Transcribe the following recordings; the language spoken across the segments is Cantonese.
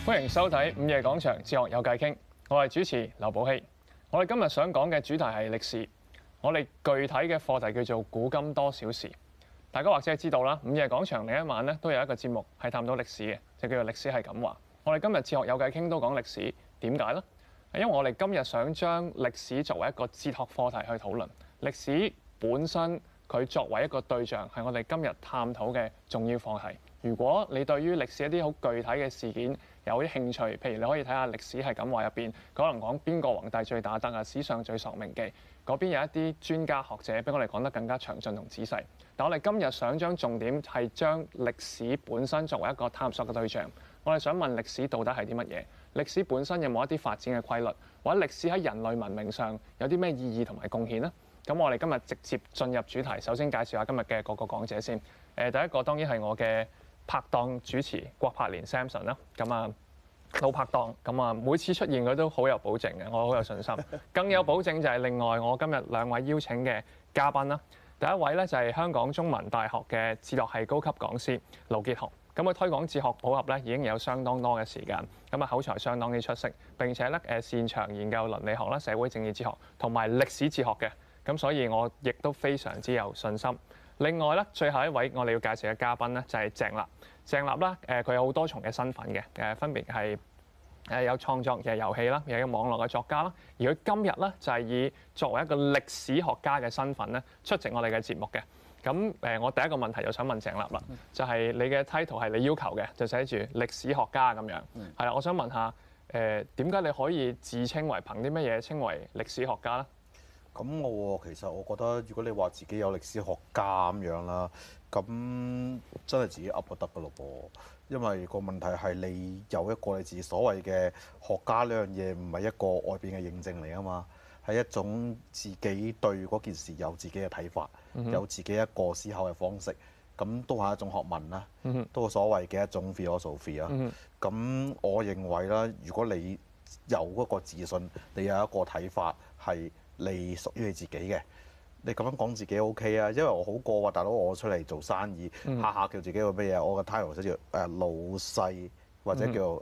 歡迎收睇午夜廣場哲學有偈傾，我係主持劉寶希。我哋今日想講嘅主題係歷史，我哋具體嘅課題叫做古今多少事。大家或者係知道啦，午夜廣場另一晚咧都有一個節目係探討歷史嘅，就叫做歷史係咁話。我哋今日哲學有偈傾都講歷史，點解呢？因為我哋今日想將歷史作為一個哲學課題去討論。歷史本身佢作為一個對象係我哋今日探討嘅重要課題。如果你對於歷史一啲好具體嘅事件有啲興趣，譬如你可以睇下歷史係咁話入邊，可能講邊個皇帝最打得啊，史上最索命記嗰邊有一啲專家學者俾我哋講得更加詳盡同仔細。但我哋今日想將重點係將歷史本身作為一個探索嘅對象。我哋想問歷史到底係啲乜嘢？歷史本身有冇一啲發展嘅規律，或者歷史喺人類文明上有啲咩意義同埋貢獻呢？咁我哋今日直接進入主題，首先介紹下今日嘅各個講者先。第一個當然係我嘅拍檔主持郭柏連 Samson 啦。咁啊老拍檔，咁啊每次出現佢都好有保證嘅，我好有信心。更有保證就係另外我今日兩位邀請嘅嘉賓啦。第一位咧就係香港中文大學嘅哲學系高級講師盧傑雄。咁佢推廣哲學普及咧已經有相當多嘅時間，咁啊口才相當之出色，並且咧擅長研究倫理學啦、社會政治哲學同埋歷史哲學嘅，咁所以我亦都非常之有信心。另外咧，最後一位我哋要介紹嘅嘉賓咧就係鄭立。鄭立咧佢有好多重嘅身份嘅，分別係有創作嘅遊戲啦，又有網絡嘅作家啦，而佢今日咧就係以作為一個歷史學家嘅身份咧出席我哋嘅節目嘅。咁我第一個問題就想問鄭立啦，就係你嘅 title 係你要求嘅，就寫住歷史學家咁樣。係啦，我想問下點解你可以自稱為憑啲乜嘢稱為歷史學家咧？ 咁其實我覺得，如果你話自己有歷史學家咁樣啦，咁真係自己噏就得噶咯噃。因為個問題係你有一個你自己所謂嘅學家呢樣嘢，唔係一個外邊嘅認證嚟啊嘛，係一種自己對嗰件事有自己嘅睇法，有自己一個思考嘅方式，咁都係一種學問啦，都係所謂嘅一種 philosophy 啦。咁我認為啦，如果你有嗰個自信，你有一個睇法係你屬於你自己嘅，你咁樣講自己 OK 啊？因為我好過話大佬，我出嚟做生意，下下叫自己個咩嘢？我個 title 就叫老細，或者叫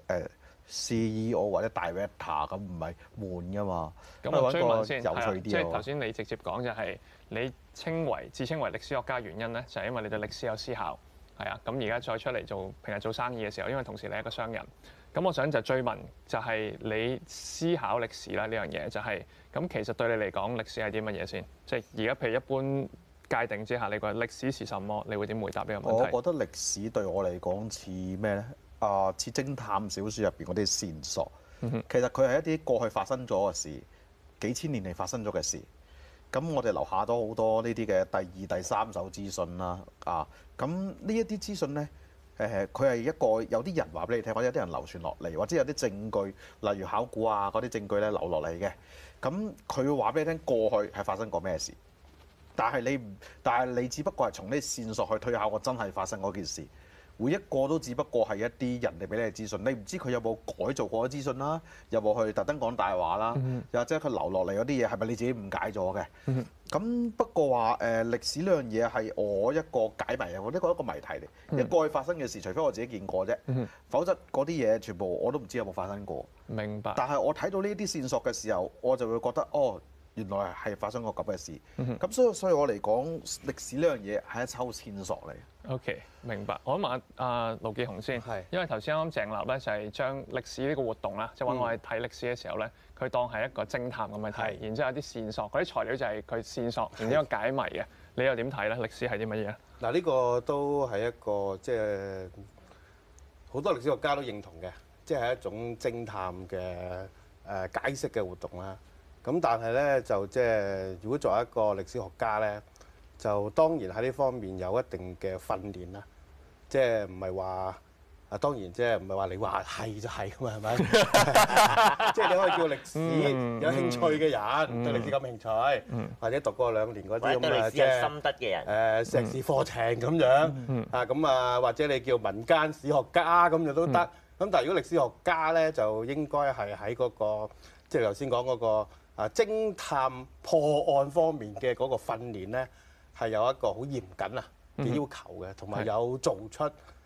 CEO 或者 director， 咁唔係悶噶嘛？ 咁我追問先， 有趣啲即係頭先你直接講就係你自稱為歷史學家原因咧，就係因為你對歷史有思考，係啊。咁而家再出嚟做平日做生意嘅時候，因為同時你係一個商人。咁我想就追問，就係你思考歷史啦呢樣嘢，就係咁其實對你嚟講，歷史係啲乜嘢先？即係而家譬如一般界定之下，你覺得歷史是什麼？你會點回答呢個問題？ 我覺得歷史對我嚟講似咩咧？似偵探小説入邊嗰啲線索。其實佢係一啲過去發生咗嘅事，幾千年嚟發生咗嘅事。咁我哋留下咗好多呢啲嘅第二、第三手資訊啦。咁呢一啲資訊咧。佢係一個有啲人話俾你聽，或者有啲人流傳落嚟，或者有啲證據，例如考古啊嗰啲證據咧流落嚟嘅。咁佢會話俾你聽過去係發生過咩事，但係你只不過係從呢啲線索去推考我真係發生嗰件事。每一個都只不過係一啲人哋俾你嘅資訊，你唔知佢有冇改造過啲資訊啦，有冇去特登講大話啦，又或者佢流落嚟嗰啲嘢係咪你自己誤解咗嘅？咁不過話歷史呢樣嘢係我一個解謎啊，我呢個一個謎題嚟。因為過去發生嘅事，除非我自己見過啫，否則嗰啲嘢全部我都唔知有冇發生過。 明白。 但係我睇到呢啲線索嘅時候，我就會覺得原來係發生過咁嘅事。咁所以我嚟講，歷史呢樣嘢係一抽線索嚟。 OK， 明白。我問阿盧傑雄先，因為頭先啱啱鄭立咧就係將歷史呢個活動啦，即係揾我哋睇歷史嘅時候咧，佢當係一個偵探咁去睇，然之後有啲線索，嗰啲材料就係佢線索，然之後解謎嘅。你又點睇咧？歷史係啲乜嘢？ 嗱，呢個都係一個即係好多歷史學家都認同嘅，即係一種偵探嘅解釋嘅活動啦。咁但係咧就即係如果作為一個歷史學家咧，就當然喺呢方面有一定嘅訓練啦。即係唔係話當然即係唔係話你話係就係㗎嘛，係咪？即係你可以叫歷史有興趣嘅人，對歷史感興趣，或者讀過2年嗰啲咁嘅即係心得嘅人， 碩士課程咁樣咁或者你叫民間史學家咁就都得。咁但係如果歷史學家咧，就應該係喺嗰個即係頭先講嗰個偵探破案方面嘅嗰個訓練咧，係有一個好嚴謹嘅要求嘅，同埋有做出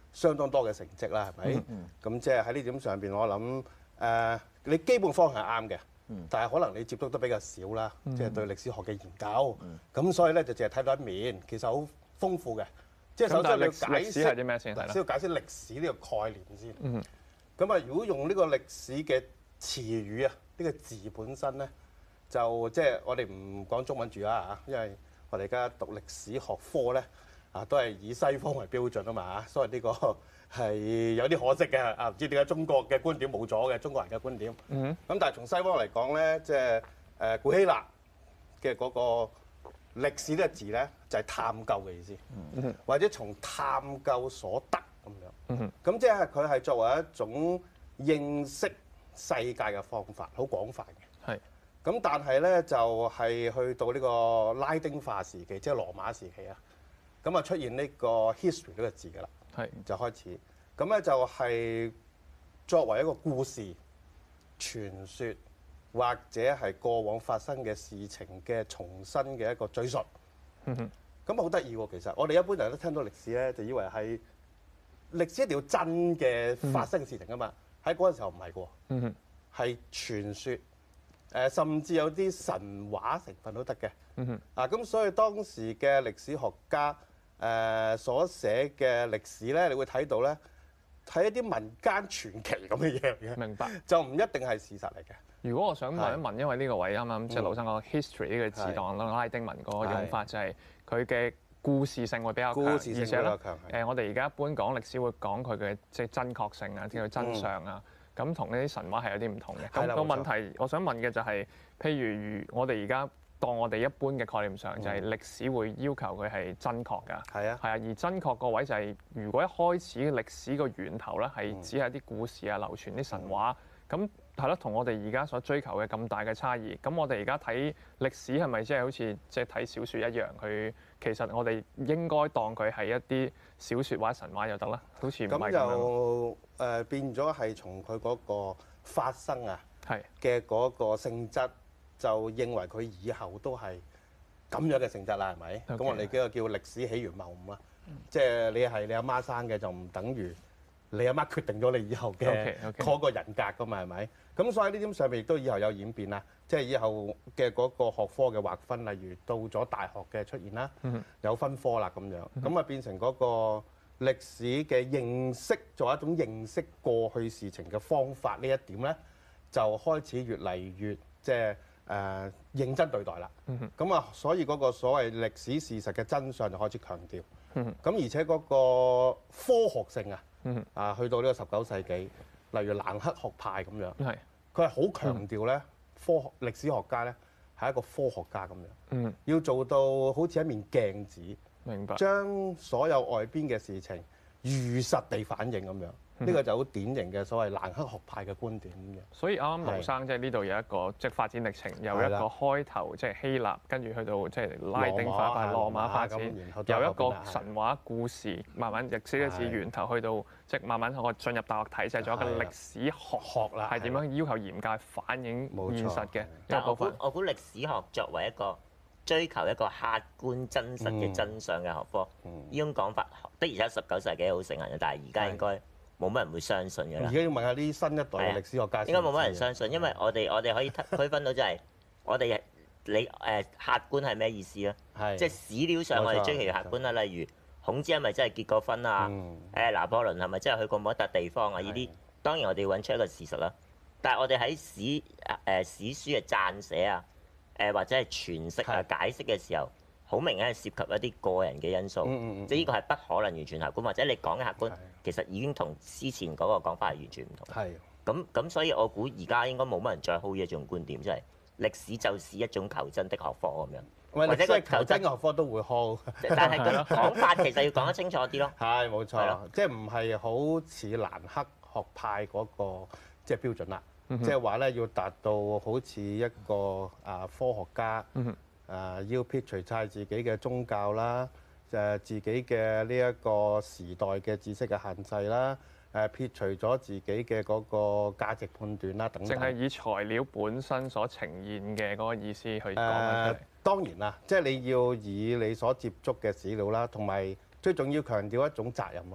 相當多嘅成績啦，係咪？咁即係喺呢點上邊，我諗你基本方向係啱嘅，但係可能你接觸得比較少啦，即係對歷史學嘅研究。咁所以咧就淨係睇到一面，其實好豐富嘅。即係首先你要解歷史係啲咩先？ 先要解釋歷史呢個概念先。咁啊，如果用呢個歷史嘅詞語啊，呢個字本身咧，就即係我哋唔講中文住啦嚇，因為我哋而家讀歷史學科咧都係以西方為標準啊嘛，所以呢個係有啲可惜嘅唔知點解中國嘅觀點冇咗嘅，中國人嘅觀點。咁但係從西方嚟講咧，即係古希臘嘅嗰個歷史呢個字咧，就係探究嘅意思，或者從探究所得咁樣。咁即係佢係作為一種認識世界嘅方法，好廣泛嘅。咁但係咧就係去到呢個拉丁化時期，即係羅馬時期啊，咁啊出現呢個 history 呢個字㗎啦，就開始。咁咧就係作為一個故事、傳說或者係過往發生嘅事情嘅重新嘅一個敘述。咁好得意喎，其實我哋一般人都聽到歷史咧，就以為係歷史一定要真嘅發生嘅事情㗎嘛。喺嗰陣時候唔係喎，係傳說。甚至有啲神話成分都得嘅。咁所以當時嘅歷史學家所寫嘅歷史咧，你會睇到咧，係一啲民間傳奇咁嘅嘢嚟嘅。明白。就唔一定係事實嚟嘅。 如果我想問一問，因為呢個位啱啱即係盧生講 history 呢個字當拉丁文嗰個用法就係佢嘅故事性會比較強，而且咧我哋而家一般講歷史會講佢嘅即係真確性啊，叫做真相啊。咁同呢啲神話係有啲唔同嘅。咁個問題，我想問嘅就係，譬如我哋而家當我哋一般嘅概念上，就係歷史會要求佢係真確㗎。係啊。而真確個位就係，如果一開始歷史個源頭咧係只係啲故事啊、流傳啲神話，咁係咯，同我哋而家所追求嘅咁大嘅差異。咁我哋而家睇歷史係咪即係好似即係睇小説一樣？佢其實我哋應該當佢係一啲小説或者神話就得啦。好似唔係咁樣。 咁就變咗係從佢嗰個發生嘅嗰個性質，就認為佢以後都係咁樣嘅性質啦，係咪？咁我哋呢個叫歷史起源謬誤啦。即係你係你阿媽生嘅，就唔等於你阿媽決定咗你以後嘅嗰個人格㗎嘛，係咪？咁所以呢點上面亦都以後有演變啦。即係以後嘅嗰個學科嘅劃分，例如到咗大學嘅出現啦，有分科啦咁樣，咁啊變成嗰個歷史嘅認識，作為一種認識過去事情嘅方法呢一點咧，就開始越嚟越即係認真對待啦。咁啊，所以嗰個所謂歷史事實嘅真相就開始強調。咁而且嗰個科學性去到呢個19世紀，例如蘭克學派咁樣，佢係好強調咧，歷史學家咧係一個科學家咁樣，要做到好似一面鏡子。明白。將所有外邊嘅事情如實地反映咁樣，呢個就好典型嘅所謂蘭克學派嘅觀點咁樣。 所以啱啱盧生即係呢度有一個即係發展歷程，由一個開頭即係希臘，跟住去到即係拉丁化、羅馬發展，由一個神話故事慢慢歷史嘅字源頭，去到即係慢慢我進入大學體制，做一個歷史學啦，係點樣要求嚴格反映現實嘅一部分。 我估歷史學作為一個追求一個客觀真實嘅真相嘅學科，呢種講法的而且19世紀好盛行嘅，但係而家應該冇乜人會相信嘅啦。 而家要問下啲新一代嘅歷史學家， 應該冇乜人相信，因為我哋可以區分到就係我哋客觀係咩意思咧？即係史料上我哋追求客觀啦，例如孔子係咪真係結過婚啊？拿破崙係咪真係去過某一笪地方啊？呢啲當然我哋要揾出一個事實啦。但係我哋喺史書嘅撰寫啊，或者係詮釋啊、解釋嘅時候，好明顯係涉及一啲個人嘅因素，即係呢個係不可能完全客觀，或者你講嘅客觀其實已經同之前嗰個講法係完全唔同。咁所以我估而家應該冇乜人再 hold 呢一種觀點，即係歷史就是一種求真的學科咁樣。 或者個求真嘅學科都會 hold， 但係個講法其實要講得清楚啲咯。 係冇錯，即係唔係好似蘭克學派嗰個即係標準啦。即係話咧，要達到好似一個科學家，要撇除晒自己嘅宗教啦，自己嘅呢一個時代嘅知識嘅限制啦，撇除咗自己嘅嗰個價值判斷啦等等。 淨係以材料本身所呈現嘅嗰個意思去講。 當然啦，即係你要以你所接觸嘅史料啦，同埋最重要強調一種責任咯。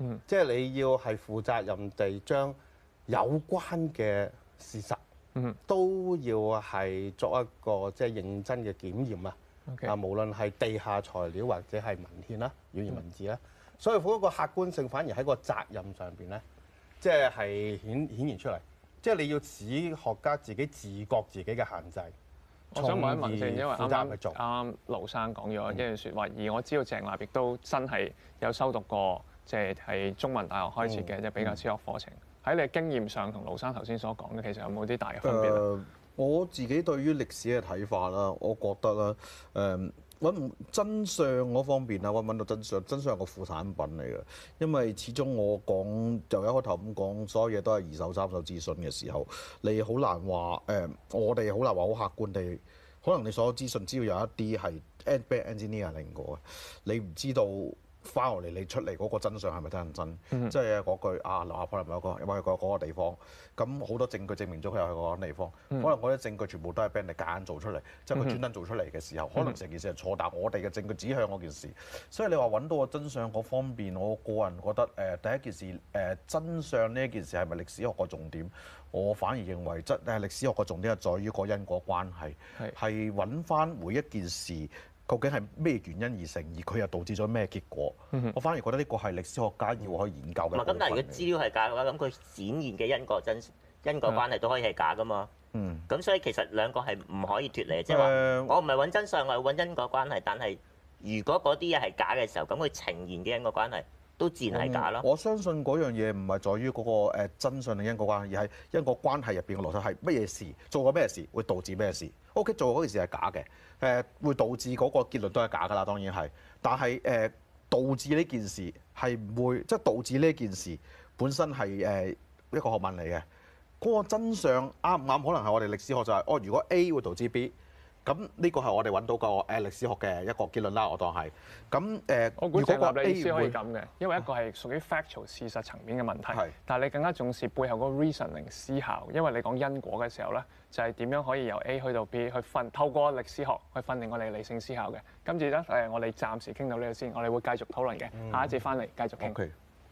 即係你要係負責任地將有關嘅事實都要係作一個即係認真嘅檢驗啊！無論係地下材料或者係文獻啦、語言文字啦，所以嗰個客觀性反而喺個責任上邊咧，即係顯現出嚟。即係你要使學家自己自覺自己嘅限制。 我想問一問先，因為啱啱啱盧生講咗一段説話，而我知道鄭立亦都真係有修讀過，即係中文大學開設嘅即係比較哲學課程。喺你嘅經驗上，同盧生頭先所講嘅，其實有冇啲大嘅分別咧？ 我自己對於歷史嘅睇法啦，我覺得啦，揾真相嗰方面啦，揾到真相，真相係個副產品嚟嘅。因為始終我講就一開頭咁講，所有嘢都係二手三手資訊嘅時候，你好難話我哋好難話好客觀地，可能你所有資訊只要有一啲係 bad engineering 過嘅，你唔知道。翻落嚟，你出嚟嗰個真相係咪真人真？即係嗰句啊，劉亞波係咪有冇去過嗰個地方？咁好多證據證明咗佢有去過嗰個地方。可能嗰啲證據全部都係俾人哋夾硬做出嚟，即係佢專登做出嚟嘅時候，可能成件事係錯，但我哋嘅證據指向嗰件事。所以你話揾到個真相嗰方面，我個人覺得第一件事真相呢一件事係咪歷史學個重點？我反而認為歷史學個重點係在於個因果關係，係揾翻每一件事。究竟係咩原因而成，而佢又導致咗咩結果？我反而覺得呢個係歷史學家要去研究嘅。 咁但係如果資料係假嘅話，咁佢展現嘅因果關係都可以係假噶嘛？咁所以其實兩個係唔可以脫離，即係話我唔係揾真相，我係揾因果關係。但係如果嗰啲嘢係假嘅時候，咁佢呈現嘅因果關係都自然係假咯。 我相信嗰樣嘢唔係在於嗰個真相定因果關係，而係因果關係入邊嘅邏輯係乜嘢事做過咩事會導致咩事。O.K. 做嗰件事係假嘅，會導致嗰個結論都係假㗎啦，當然係。但係導致呢件事係唔會，即係導致呢件事本身係一個學問嚟嘅。嗰個真相啱唔啱？可能係我哋歷史學就係如果 A 會導致 B。咁呢個係我哋揾到個歷史學嘅一個結論啦，我當係。咁我估鄭立你意思可以咁嘅，因為一個係屬於 factual 事實層面嘅問題，但係你更加重視背後嗰個 reasoning 思考，因為你講因果嘅時候咧，就係點樣可以由 A 去到 B 去透過歷史學去訓練我哋理性思考嘅。今次咧我哋暫時傾到呢度先，我哋會繼續討論嘅，下一節翻嚟繼續傾。 Okay.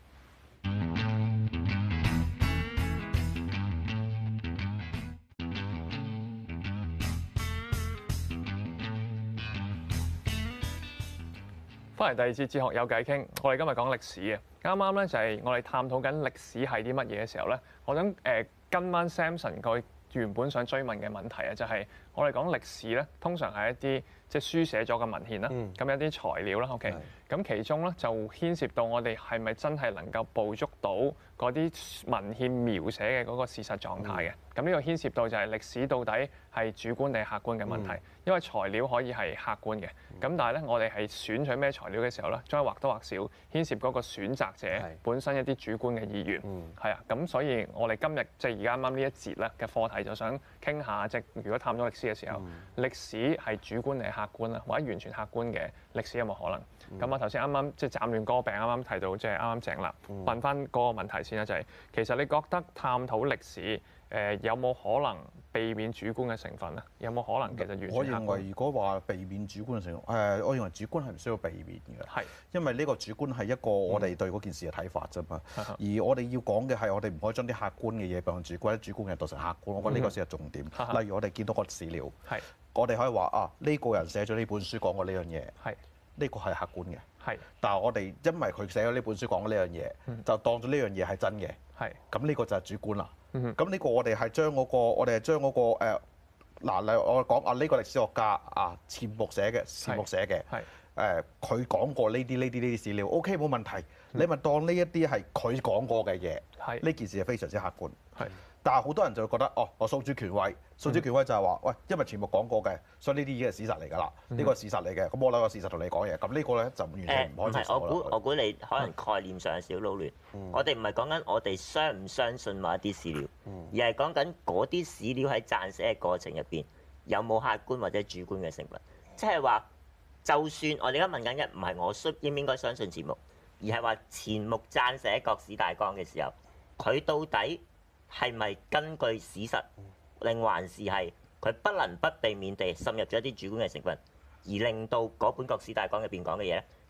翻嚟第二節哲學有偈傾，我哋今日講歷史嘅。啱啱咧就係我哋探討緊歷史係啲乜嘢嘅時候咧，我想跟翻 Samson 佢原本想追問嘅問題啊，就係我哋講歷史咧，通常係一啲即係書寫咗嘅文獻啦，咁有啲材料啦 ，OK，咁其中咧就牽涉到我哋係咪真係能夠捕捉到嗰啲文獻描寫嘅嗰個事實狀態嘅？咁呢個牽涉到就係歷史到底係主觀定係客觀嘅問題，因為材料可以係客觀嘅，咁但係咧我哋係選取咩材料嘅時候咧，將或多或少牽涉嗰個選擇者本身一啲主觀嘅意願，係啊，咁所以我哋今日即係而家啱啱呢一節咧嘅課題就想傾下，即係如果探討歷史嘅時候，歷史係主觀定係客觀啊，或者完全客觀嘅歷史有冇可能？咁啊頭先啱啱即係斬亂歌柄，啱啱提到即係啱啱鄭立問翻嗰個問題先啦，就係其實你覺得探討歷史有冇可能避免主觀嘅成分咧？有冇可能其實完全客觀？ 我認為如果話避免主觀嘅成分，我認為主觀係唔需要避免嘅。係，因為呢個主觀係一個我哋對嗰件事嘅睇法啫嘛。而我哋要講嘅係我哋唔可以將啲客觀嘅嘢變成主觀，主觀嘅當成客觀。我覺得呢個先係重點。例如我哋見到個史料，我哋可以話呢個人寫咗呢本書講過呢樣嘢，呢個係客觀嘅。但係我哋因為佢寫咗呢本書講過呢樣嘢，就當咗呢樣嘢係真嘅。咁呢個就係主觀啦。咁呢個我哋係將嗰個，例如我講呢個歷史學家錢穆寫嘅，佢講過呢啲史料 ，OK 冇問題。你咪當呢一啲係佢講過嘅嘢，呢件事係非常之客觀。但係好多人就會覺得我訴諸權威，訴諸權威就係話，喂，因為錢穆講過嘅，所以呢啲已經係事實嚟㗎啦，呢個係事實嚟嘅，咁我攞個事實同你講嘢，咁呢個咧就完全唔可以接受啦。 我估你可能概念上有少撈亂。我哋唔係講緊我哋相唔相信某一啲史料，而係講緊嗰啲史料喺撰寫嘅過程入邊有冇客觀或者主觀嘅成分。即係話，就算我哋而家問緊嘅唔係我應唔應該相信錢穆，而係話錢穆撰寫國史大綱嘅時候，佢到底係咪根據史實，定還是係佢不能不避免地滲入咗一啲主觀嘅成分，而令到嗰本國史大綱入邊講嘅嘢咧，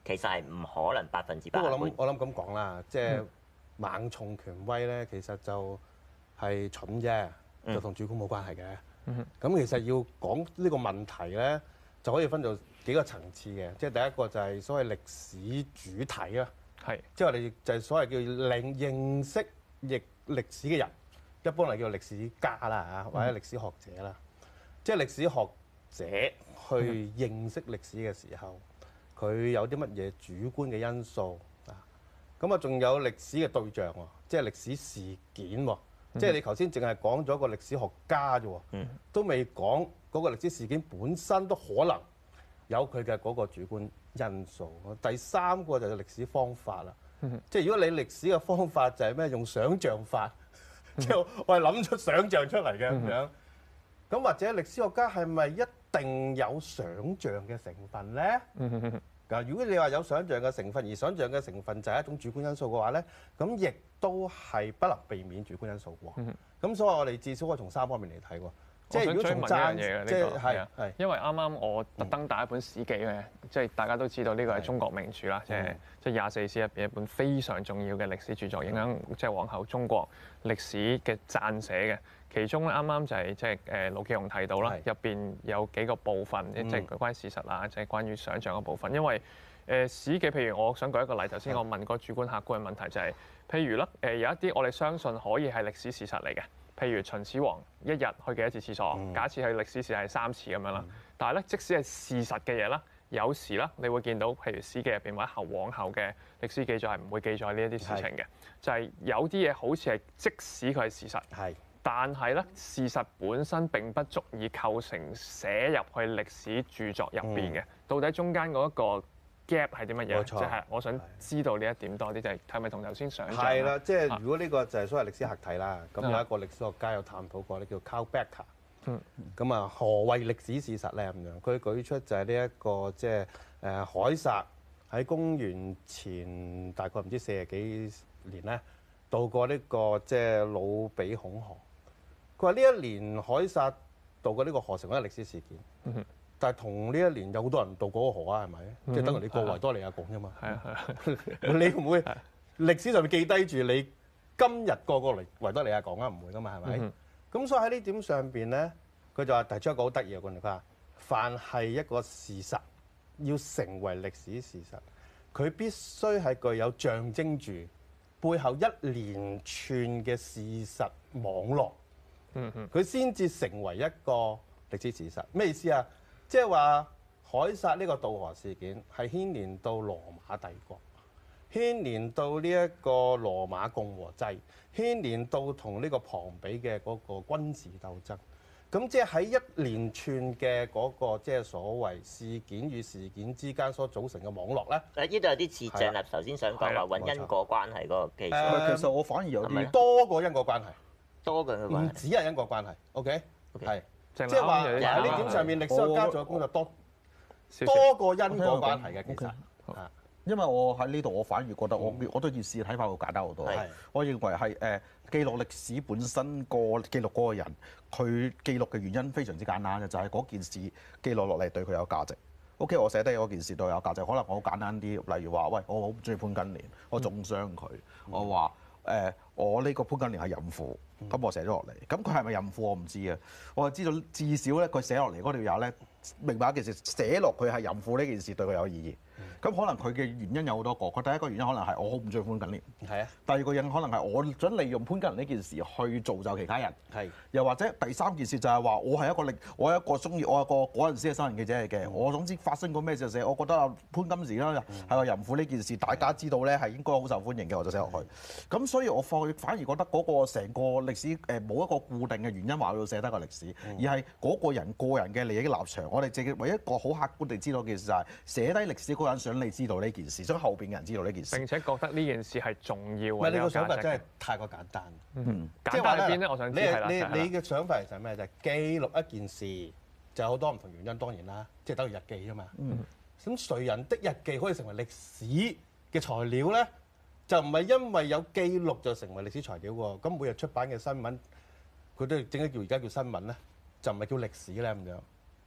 其實係唔可能100% 不過客觀。 我諗咁講啦，即係盲從權威咧，其實就係蠢啫，就同主觀冇關係嘅。咁其實要講呢個問題咧，就可以分做幾個層次嘅。即係第一個就係所謂歷史主體啦， 係即係我哋就係所謂叫認識歷史嘅人，一般嚟叫歷史家啦嚇，或者歷史學者啦。即係歷史學者去認識歷史嘅時候，佢有啲乜嘢主觀嘅因素啊？咁啊，仲有歷史嘅對象喎，即係歷史事件喎。即係你頭先淨係講咗個歷史學家啫喎，都未講嗰個歷史事件本身都可能有佢嘅嗰個主觀因素。第三個就係歷史方法啦，即係如果你歷史嘅方法就係咩用想像法，即係我係諗出想像出嚟嘅咁樣。咁或者歷史學家係咪一定有想像嘅成分咧？嗱，如果你話有想像嘅成分，而想像嘅成分就係一種主觀因素嘅話咧，咁亦都係不能避免主觀因素喎。咁所以我哋至少可以從3方面嚟睇喎。即係如果從爭，即係係， 因為啱啱我特登帶一本史記嘅，即係大家都知道呢個係中國名著啦，即係24史入邊一本非常重要嘅歷史著作，影響即係往後中國歷史嘅撰寫嘅。其中咧啱啱就係即係盧傑雄提到啦，入邊有幾個部分，即係關於事實啊，即係關於想像嘅部分。因為史記，譬如我想舉一個例，頭先我問個主觀客觀嘅問題就係，譬如啦有一啲我哋相信可以係歷史事實嚟嘅。譬如秦始皇一日去幾多次廁所？假設佢歷史事係3次咁樣啦。但係咧，即使係事實嘅嘢啦，有時啦，你會見到譬如史記入邊或者往後嘅歷史記載係唔會記載呢一啲事情嘅。就係有啲嘢好似係即使佢係事實，但係咧事實本身並不足以構成寫入去歷史著作入邊嘅。到底中間嗰一個 gap 係啲乜嘢？即係我想知道呢一點多啲，就係咪同頭先想像？ 係啦，即係如果呢個就係所謂歷史客體啦。咁有一個歷史學家有探討過咧，叫 Carl Becker。咁啊，何謂歷史事實咧？咁樣佢舉出就係呢一個即係凱撒喺公元前大概唔知40幾年咧，渡過呢個即係魯比孔河。佢話呢一年凱撒渡過呢個河成為一個歷史事件。但係同呢一年有好多人渡過個河啊，係咪？即係等於你過維多利亞港啫嘛。你會唔會歷史上面記低住你今日過維多利亞港啊？唔會噶嘛，係咪？咁所以喺呢點上邊咧，佢就話提出一個好得意嘅觀念，佢話：凡係一個事實要成為歷史事實，佢必須係具有象徵住背後一連串嘅事實網絡。佢先至成為一個歷史事實。咩意思啊？即係話凱撒呢個渡河事件係牽連到羅馬帝國，牽連到呢一個羅馬共和制，牽連到同呢個龐比嘅嗰個軍事鬥爭。咁即係喺一連串嘅嗰個即係所謂事件與事件之間所組成嘅網絡咧。 呢度有啲似鄭立頭先想講話揾因果關係嗰個技術。 其實我反而有啲多過因果關係， 多過因果關係， 唔止係因果關係。OK， 係。即即係話喺呢點上面，歷史學家做嘅工作多過因果關係嘅，其實。 因為我喺呢度，我反而覺得我對件事嘅睇法會簡單好多。我認為係記錄歷史本身記錄嗰個人，佢記錄嘅原因非常之簡單嘅，就係嗰件事記錄落嚟對佢有價值。OK， 我寫低嗰件事對佢有價值，可能我好簡單啲，例如話，喂，我好中意潘金蓮，我中傷佢，我話我呢個潘金蓮係淫婦，咁我寫咗落嚟。咁佢係咪淫婦我唔知啊，我係知道至少咧，佢寫落嚟嗰條友咧，明白一件事，寫落佢係淫婦呢件事對佢有意義。咁可能佢嘅原因有好多個，佢第一個原因可能係我好唔中意潘金蓮，係啊。第二個原因可能係我想利用潘金蓮呢件事去造就其他人，係。又或者第三件事就係話我係一個中意我係個嗰陣時嘅新聞記者嚟嘅，我總之發生過咩就寫，我覺得啊潘金蓮啦係個淫婦呢件事，大家知道咧係應該好受歡迎嘅，我就寫落去。咁所以我反而覺得嗰個成個歷史冇一個固定嘅原因話要寫得個歷史，而係嗰個人個人嘅利益立場。我哋淨係唯一一個好客觀地知道嘅事就係寫低歷史嗰人想你知道呢件事，想後邊嘅人知道呢件事， 並且覺得呢件事係重要。 唔係你個想法真係太過簡單。 簡單喺邊咧？我想知係啦。 你嘅想法其實係咩？就係記錄一件事，就有好多唔同原因，當然啦，即係等於日記啊嘛。咁誰人的日記可以成為歷史嘅材料咧？就唔係因為有記錄就成為歷史材料喎。咁每日出版嘅新聞，佢都正一叫而家叫新聞咧，就唔係叫歷史咧咁樣。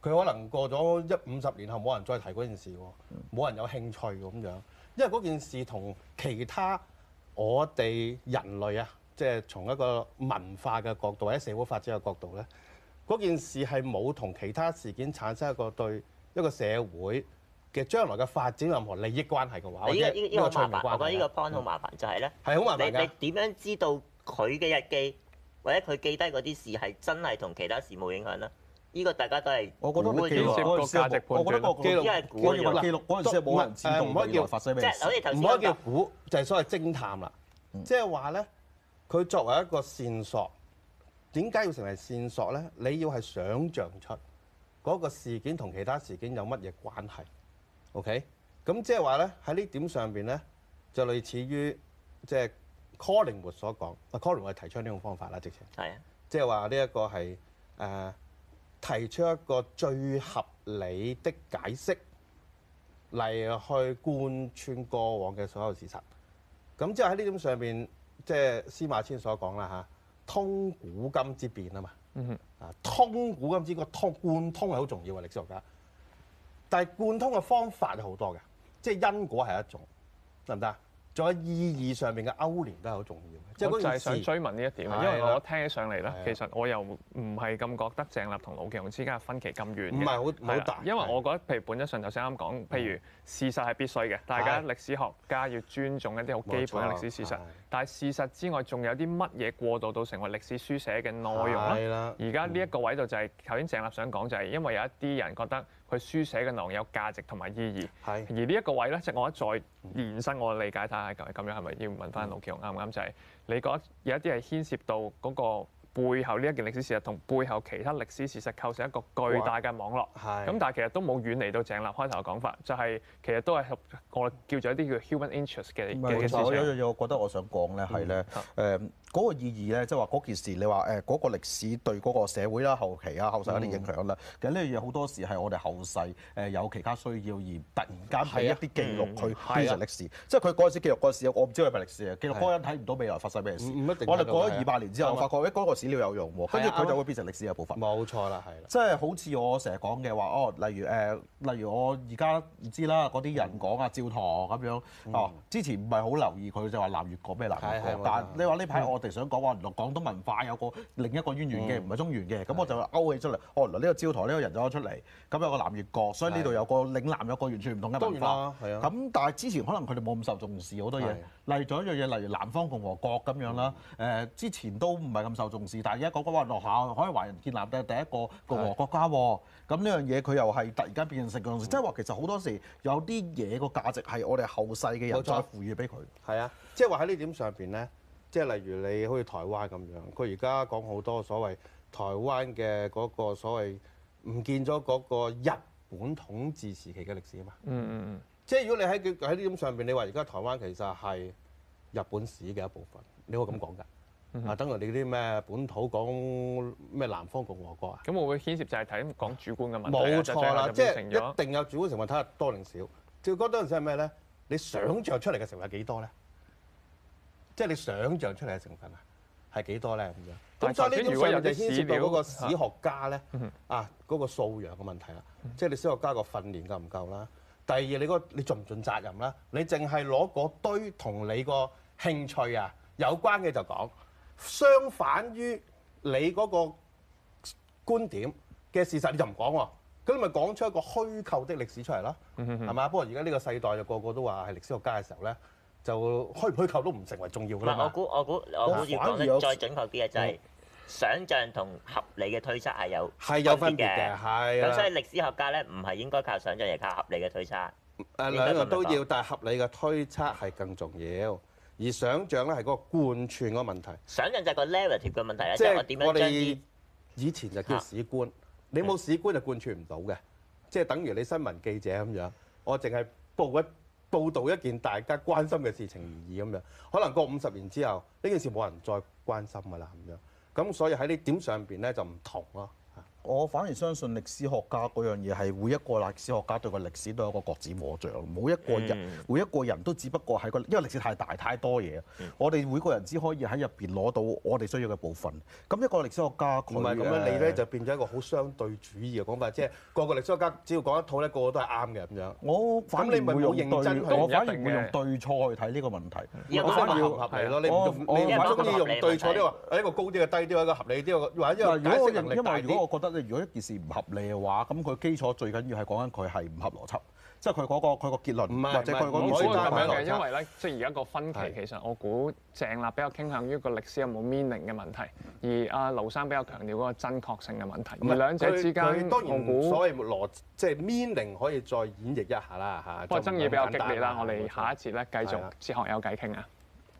佢可能過咗50年後冇人再提嗰件事喎，冇人有興趣咁樣，因為嗰件事同其他我哋人類啊，即係從一個文化嘅角度或者社會發展嘅角度咧，嗰件事係冇同其他事件產生一個對一個社會嘅將來嘅發展任何利益關係嘅話，或者呢個好麻煩，我覺得呢個個 point 好麻煩，就係咧， 係好麻煩㗎。 你點樣知道佢嘅日記或者佢記低嗰啲事係真係同其他事冇影響咧？呢個大家都係我覺得估記錄嗰陣時，我覺得個記錄嗰陣時冇人知道唔可以叫發生咩事， 唔可以叫估，就係所謂偵探啦。即係話咧，佢作為一個線索，點解要成為線索咧？你要係想像出嗰個事件同其他事件有乜嘢關係 ？OK， 咁即係話咧，喺呢點上邊咧，就類似於即係 Collingwood 所講，Collingwood 提出呢種方法啦，直情係啊， 即係話呢一個係提出一個最合理的解釋嚟去貫穿過往嘅所有事實。咁即係喺呢點上邊，即係司馬遷所講啦嚇，通古今之變啊嘛。通古今之個通貫通係好重要嘅歷史學家，但係貫通嘅方法有好多嘅，即係因果係一種，得唔得？仲有意義上面嘅勾連都係好重要嘅，即係我就係想追問呢一點，因為我聽起上嚟咧，其實我又唔係咁覺得鄭立同盧麒雄之間嘅分歧咁遠嘅， 唔係好大。 因為我覺得，譬如本質上頭先啱講，譬如事實係必須嘅，大家歷史學家要尊重一啲好基本嘅歷史事實。但係事實之外，仲有啲乜嘢過渡到成為歷史書寫嘅內容咧？而家呢一個位度就係頭先鄭立想講，就係因為有一啲人覺得佢書寫嘅內容有價值同埋意義。而呢一個位咧，即係我一再延伸我嘅理解睇下咁樣係咪要問翻盧麒雄啱唔啱？就係你覺得有一啲係牽涉到嗰個背後呢一件歷史事實同背後其他歷史事實構成一個巨大嘅網絡。咁但係其實都冇遠離到鄭立開頭嘅講法，就係其實都係我叫做一啲叫 human interest 嘅事情。 有樣嘢我覺得我想講咧係咧嗰個意義咧，即係話嗰件事，你話嗰個歷史對嗰個社會啦、後期啊、後世有啲影響啦。其實呢樣嘢好多時係我哋後世有其他需要而突然間俾一啲記錄佢變成歷史。即係佢嗰陣時記錄嗰陣時，我唔知佢係咪歷史啊。記錄嗰個人睇唔到未來發生咩事。我哋過咗200年之後，我發覺嗰個史料有用喎，跟住佢就會變成歷史嘅部分。 冇錯啦，係啦。 即係好似我成日講嘅話，例如我而家唔知啦，嗰啲人講啊，趙佗咁樣之前唔係好留意佢就話南越講咩南越講，但係你話呢排我哋想講話原來廣東文化有個另一個淵源嘅，唔係中原嘅，咁我就勾起出嚟。原來呢個趙佗呢個人走咗出嚟，咁有個南越國，所以呢度有個嶺南有個完全唔同嘅文化。咁但係之前可能佢哋冇咁受重視好多嘢，例如仲有一樣嘢，例如南方共和國咁樣啦。之前都唔係咁受重視，但係而家講話落下海華人建立嘅第一個共和國家喎。咁呢樣嘢佢又係突然間變成重視，即係話其實好多時有啲嘢個價值係我哋後世嘅人再賦予俾佢。 係啊，即係話喺呢點上邊咧。即係例如你好似台灣咁樣，佢而家講好多所謂台灣嘅嗰個所謂唔見咗嗰個日本統治時期嘅歷史啊嘛。即係如果你喺呢點上邊，你話而家台灣其實係日本史嘅一部分，你可以咁講㗎。等於你啲咩本土講咩南方共和國啊？ 咁會唔會牽涉就係睇講主觀嘅問題？ 冇錯啦，即係一定有主觀成分，睇下多定少。最嗰陣時係咩咧？你想像出嚟嘅成分係幾多咧？即係你想像出嚟嘅成分啊，係幾多咧咁樣？咁所以呢種上面就牽涉到嗰個史學家咧嗰個素養嘅問題啦。即係你史學家個訓練夠唔夠啦？第二你盡唔盡責任啦？你淨係攞嗰堆同你個興趣啊有關嘅就講，相反於你嗰個觀點嘅事實你就唔講喎。咁你咪講出一個虛構的歷史出嚟咯，係嘛？不過而家呢個世代就個個都話係歷史學家嘅時候咧。就虛唔虛構都唔成為重要㗎啦。 我估要講得再準確啲嘅就係想像同合理嘅推測係有分別嘅。係咁，所以歷史學家咧唔係應該靠想像，而係靠合理嘅推測。 兩個都要，但係合理嘅推測係更重要。而想像咧係嗰個貫穿嗰個問題。 想像就係個 narrative 嘅問題啦， 即係我點樣將啲以前就叫史觀，你冇史觀就貫穿唔到嘅。即係等於你新聞記者咁樣，我淨係報導一件大家關心嘅事情而已咁樣，可能過50年之後，呢件事冇人再關心㗎啦咁樣，咁所以喺呢點上邊咧就唔同咯。 我反而相信歷史學家嗰樣嘢係每一個歷史學家對個歷史都有一個各自摸象，每一個人都只不過係因為歷史太大太多嘢，我哋每個人只可以喺入邊攞到我哋需要嘅部分。咁一個歷史學家佢唔係咁樣，你咧就變咗一個好相對主義嘅講法，即係個個歷史學家只要講一套咧，個個都係啱嘅咁樣。 我反而唔會用對，我反而會用對錯去睇呢個問題。 我反而要合理咯，你唔中意用對錯，你話一個高啲嘅低啲，一個合理啲，或者一個解釋能力大啲。 因為如果我覺得咧，如果一件事唔合理嘅話，咁佢基礎最緊要係講緊佢係唔合邏輯，即係佢個結論，或者佢嗰件事咁樣嘅。因為咧，即係而家個分歧其實我估鄭立比較傾向於個歷史有冇 meaning 嘅問題，而阿盧生比較強調嗰個真確性嘅問題。而兩者之間， 當然所謂即係 meaning 可以再演繹一下啦嚇。 不過爭議比較激烈啦，我哋下一節咧繼續哲學有偈傾啊！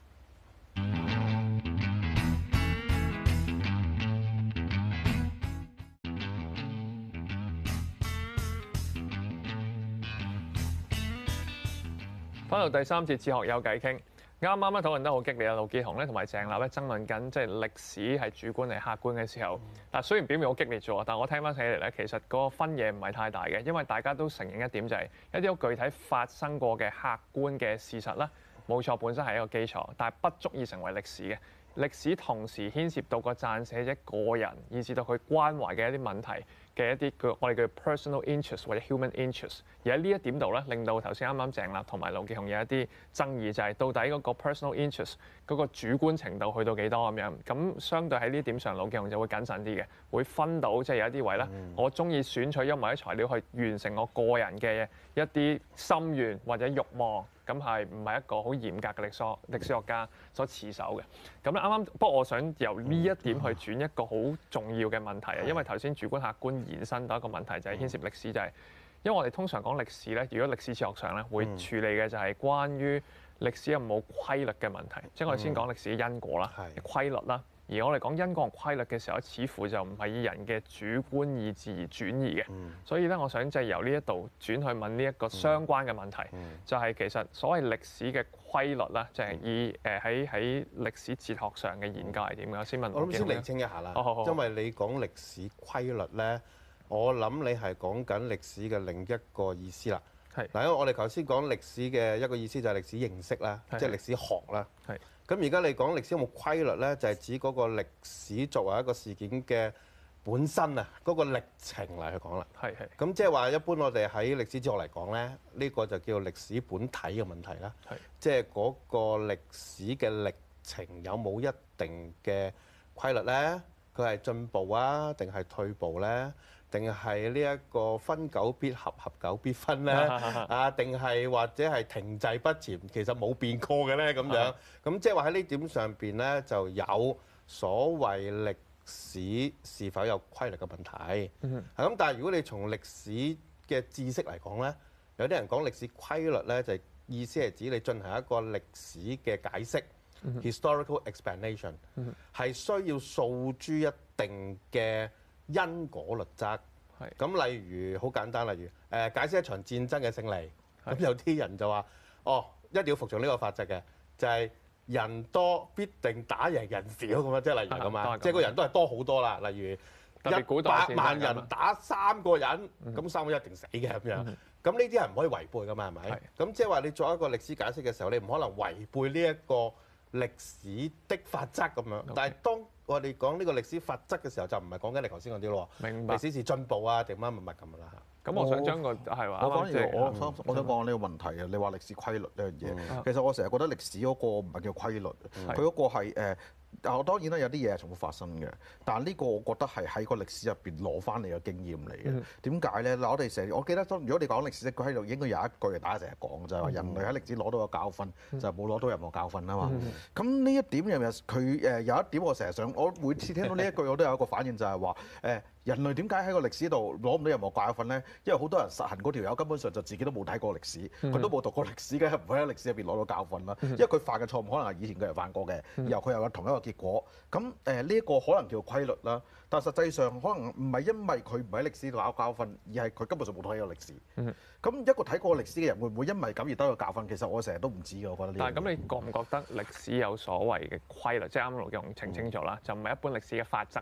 翻到第三節哲學有偈傾，啱啱咧討論得好激烈啊！盧傑雄咧同埋鄭立咧爭論緊，即係歷史係主觀定客觀嘅時候。嗱，雖然表面好激烈咗，但我聽翻起嚟咧，其實個分野唔係太大嘅，因為大家都承認一點就係一啲好具體發生過嘅客觀嘅事實啦，冇錯，本身係一個基礎，但係不足以成為歷史嘅。歷史同時牽涉到個撰寫者個人，以至到佢關懷嘅一啲問題嘅一啲我哋叫 personal interest 或者 human interest。而喺呢一點度咧，令到頭先啱啱鄭立同埋盧傑雄有一啲爭議，就係到底嗰個 personal interest 嗰個主觀程度去到幾多咁樣。咁相對喺呢點上，盧傑雄就會謹慎啲嘅，會分到即係有一啲位咧，我中意選取某啲材料去完成我個人嘅一啲心願或者慾望。咁係唔係一個好嚴格嘅歷史學家所持守嘅？咁咧啱啱，不過我想由呢一點去轉一個好重要嘅問題啊，因為頭先主觀客觀延伸到一個問題就係牽涉歷史，就係因為我哋通常講歷史咧，如果歷史哲學上咧會處理嘅就係關於歷史有冇規律嘅問題，即係我哋先講歷史嘅因果啦、規律啦。而我哋講因果同規律嘅時候，似乎就唔係以人嘅主觀意志而轉移嘅。所以咧，我想就係由呢一度轉去問呢一個相關嘅問題，就係其實所謂歷史嘅規律啦，就係以喺歷史哲學上嘅研究係點嘅？先問我先釐清一下啦，因為你講歷史規律咧，我諗你係講緊歷史嘅另一個意思啦。嗱，因為我哋頭先講歷史嘅一個意思就係歷史認識啦，即係歷史學啦。咁而家你講歷史有冇規律咧，就係指嗰個歷史作為一個事件嘅本身啊，嗰個歷程嚟去講啦。咁即係話一般我哋喺歷史哲學嚟講咧，呢個就叫做歷史本體嘅問題啦。即係嗰個歷史嘅歷程有冇一定嘅規律咧？佢係進步啊，定係退步咧？定係呢一個分久必合，合久必分咧？啊，定係或者係停滯不前，其實冇變過嘅咧咁樣。咁即係話喺呢點上邊咧，就有所謂歷史是否有規律嘅問題。咁但係如果你從歷史嘅知識嚟講咧，有啲人講歷史規律咧，就意思係指你進行一個歷史嘅解釋 （historical explanation），係需要訴諸一定嘅因果律則。咁例如好簡單，例如解釋一場戰爭嘅勝利，咁有啲人就話：哦，一定要服從呢個法則嘅，就係人多必定打贏人少咁樣，即係例如咁啊，即係個人都係多好多啦。例如100萬人打3個人，咁3個一定死嘅咁樣。咁呢啲係唔可以違背噶嘛，係咪？咁即係話你作一個歷史解釋嘅時候，你唔可能違背呢一個歷史的法則咁樣。但係當我哋講呢個歷史法則嘅時候，就唔係講緊你頭先嗰啲咯。明白。歷史是進步啊，定乜乜乜咁啦嚇。咁我想將個係話，我想講呢個問題啊。你話歷史規律呢樣嘢，其實我成日覺得歷史嗰個唔係叫規律，佢嗰個係但當然啦，有啲嘢係重複發生嘅，但係呢個我覺得係喺個歷史入邊攞翻嚟嘅經驗嚟嘅。點解咧？嗱，我記得如果你講歷史喺度，應該有一句大家成日講就係話人類喺歷史攞到個教訓，就冇攞到任何教訓啊嘛。咁呢一點入面，佢有一點我成日想，我每次聽到呢一句我都有一個反應，就係話人類點解喺個歷史度攞唔到任何教訓咧？因為好多人實行嗰條友根本上就自己都冇睇過歷史，佢都冇讀過歷史嘅，唔會喺歷史入邊攞到教訓啦。因為佢犯嘅錯誤可能係以前嘅人犯過嘅，然後佢又有同一個結果。咁呢一個可能叫規律啦，但實際上可能唔係因為佢唔喺歷史度攞教訓，而係佢根本上冇睇過歷史。咁一個睇過歷史嘅人會唔會因為咁而得到教訓？其實我成日都唔知嘅，我覺得呢。但係咁，你覺唔覺得歷史有所謂嘅規律？即係啱啱盧傑雄澄清咗啦，就唔係一般歷史嘅法則，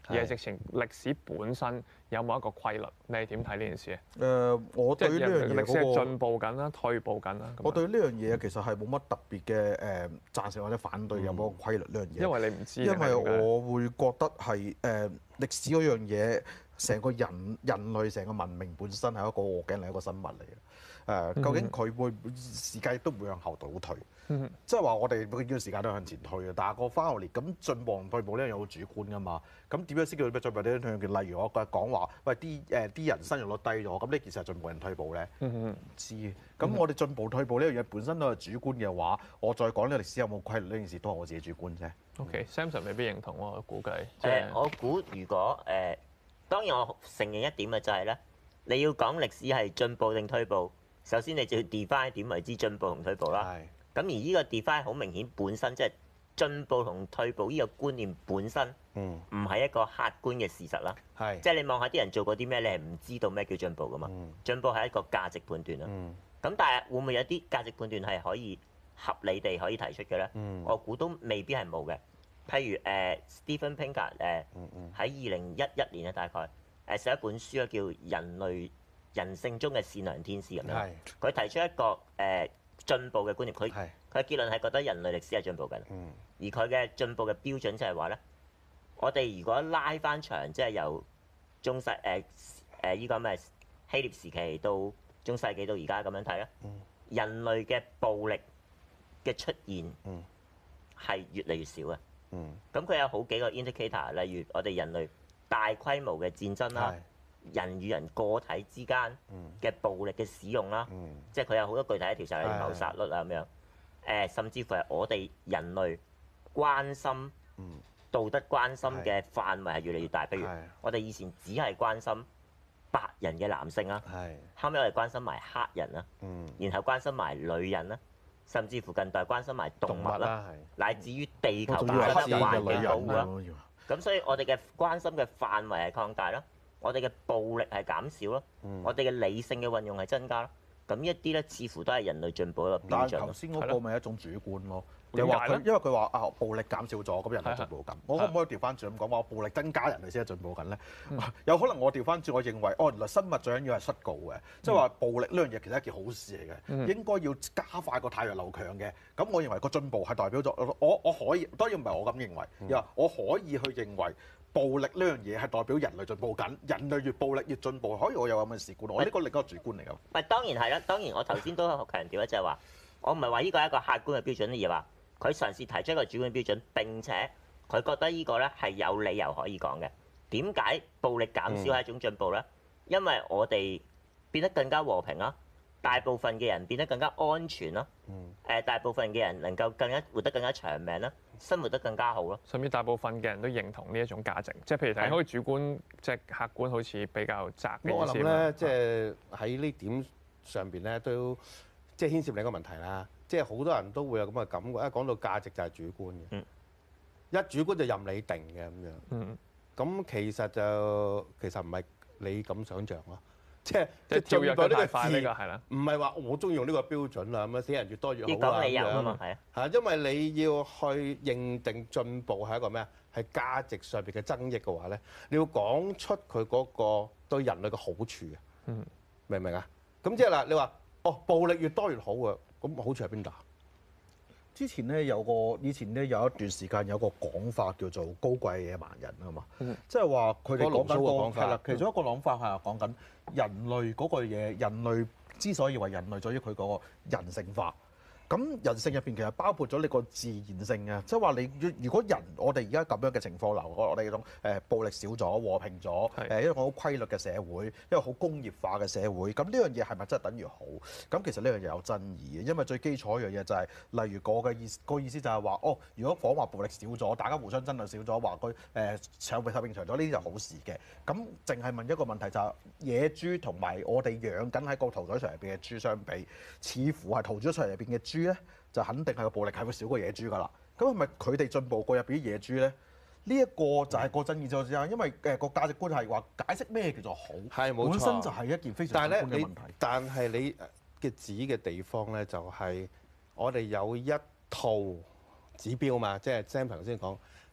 而係直情歷史本身有冇一個規律？你係點睇呢件事啊？ 我對呢樣嘢歷史係進步緊啦，退步緊啦。 我對呢樣嘢其實係冇乜特別嘅贊成或者反對有冇個規律呢樣嘢。 因為你唔知。 因為我會覺得係歷史嗰樣嘢，成個人類成個文明本身係一個organic係一個生物嚟嘅。究竟佢會時間亦都唔會向後倒退，即係話我哋永遠時間都向前推嘅。但係個翻落嚟咁進步同退步呢樣嘢好主觀㗎嘛。咁點樣先叫咩進步呢？例如我講話，喂啲人生育率低咗，咁呢件事係進步定退步咧？唔知。咁我哋進步退步呢樣嘢本身都係主觀嘅話，我再講呢個歷史有冇規律呢件事都係我自己主觀啫。 OK，Samson 未必認同喎，我估計。 我估如果當然我承認一點嘅就係咧，你要講歷史係進步定退步。首先你就要 define 點為之進步同退步啦。咁而呢個 define 好明顯本身即係進步同退步呢個觀念本身唔係一個客觀嘅事實啦。即係你望下啲人做過啲咩，你係唔知道咩叫進步噶嘛。進步係一個價值判斷啦。咁但係會唔會有啲價值判斷係可以合理地可以提出嘅咧？我估都未必係冇嘅。譬如Steven Pinker 喺2011年大概寫一本書叫人性中嘅善良天使咁樣，佢提出一個進步嘅觀念，佢嘅結論係覺得人類歷史係進步緊，而佢嘅進步嘅標準就係話咧，我哋如果拉翻長，即係由中世依個咩希臘時期到中世紀到而家咁樣睇咧，人類嘅暴力嘅出現係越嚟越少嘅。咁佢有好幾個 indicator， 例如我哋人類大規模嘅戰爭啦。人與人個體之間嘅暴力嘅使用啦，即係佢有好多具體嘅調查，例如謀殺率啊咁樣。甚至乎係我哋人類關心道德關心嘅範圍係越嚟越大。譬如我哋以前只係關心白人嘅男性啦，後尾我哋關心埋黑人啦，然後關心埋女人啦，甚至乎近代關心埋動物啦，乃至於地球本身嘅環境保護啦。咁所以我哋嘅關心嘅範圍係擴大啦。我哋嘅暴力係減少咯，我哋嘅理性嘅運用係增加咯。咁一啲咧，似乎都係人類進步一個標準。 但係頭先嗰個咪一種主觀咯。你話佢，因為佢話暴力減少咗，咁人類進步緊。我可唔可以調翻轉咁講話，暴力增加人類先係進步緊咧？有可能我調翻轉，我認為原來生物最緊要係失告嘅，即係話暴力呢樣嘢其實係一件好事嚟嘅，應該要加快個太陽流強嘅。咁我認為個進步係代表咗我可以，當然唔係我咁認為，我可以去認為。暴力呢樣嘢係代表人類進步緊，人類越暴力越進步，可以我有咁嘅事觀，我呢個另一個主觀嚟㗎。 唔當然係啦，當然我頭先都強調咧，就係話我唔係話呢個係一個客觀嘅標準，而係話佢嘗試提出一個主觀標準，並且佢覺得呢個咧係有理由可以講嘅。點解暴力減少係一種進步咧？因為我哋變得更加和平啦，大部分嘅人變得更加安全啦，大部分嘅人能夠活得更加長命啦。生活得更加好咯， 甚至大部分嘅人都認同呢一種價值，即係譬如睇開主觀，即係客觀好似比較窄嘅意思。 我諗咧，即係喺呢點上邊咧，都即係牽涉另一個問題啦。即係好多人都會有咁嘅感覺，一講到價值就係主觀嘅，一主觀就任你定嘅咁樣。咁其實唔係你咁想像咯。即係進步呢個字，唔係話我中意用呢個標準啦，咁樣死人越多越好啊咁樣。係因為你要去認定進步係一個咩啊？係價值上邊嘅增益嘅話咧，你要講出佢嗰個對人類嘅好處啊。明唔明啊？咁即係嗱，你話暴力越多越好啊，咁好處喺邊度？ 之前咧以前咧有一段時間有個講法叫做高貴野蠻人啊嘛，即係話佢哋講緊係啦，其中一個諗法係講緊人類嗰個嘢，人類之所以為人類，在於佢嗰個人性化。咁人性入邊其實包括咗你個自然性嘅，即係話你如果我哋而家咁樣嘅情況啦，我哋嗰種暴力少咗、和平咗，一個好規律嘅社會，一個好工業化嘅社會，咁呢樣嘢係咪真係等於好？咁其實呢樣嘢有爭議嘅，因為最基礎一樣嘢就係，例如個意思就係話，如果講話暴力少咗，大家互相爭論少咗，話佢長命長咗，呢啲就好事嘅。咁淨係問一個問題就係，野豬同埋我哋養緊喺個屠宰場入邊嘅豬相比，似乎係屠宰場入邊嘅豬咧，就肯定係個暴力係會少過野豬㗎啦。咁係咪佢哋進步過入邊啲野豬咧？呢一個就係個爭議就係因為個價值觀係話解釋咩叫做好，係冇錯，本身就係一件非常主觀嘅問題。 但係你嘅指嘅地方咧，就係我哋有一套指標嘛，即係 Sam 頭先講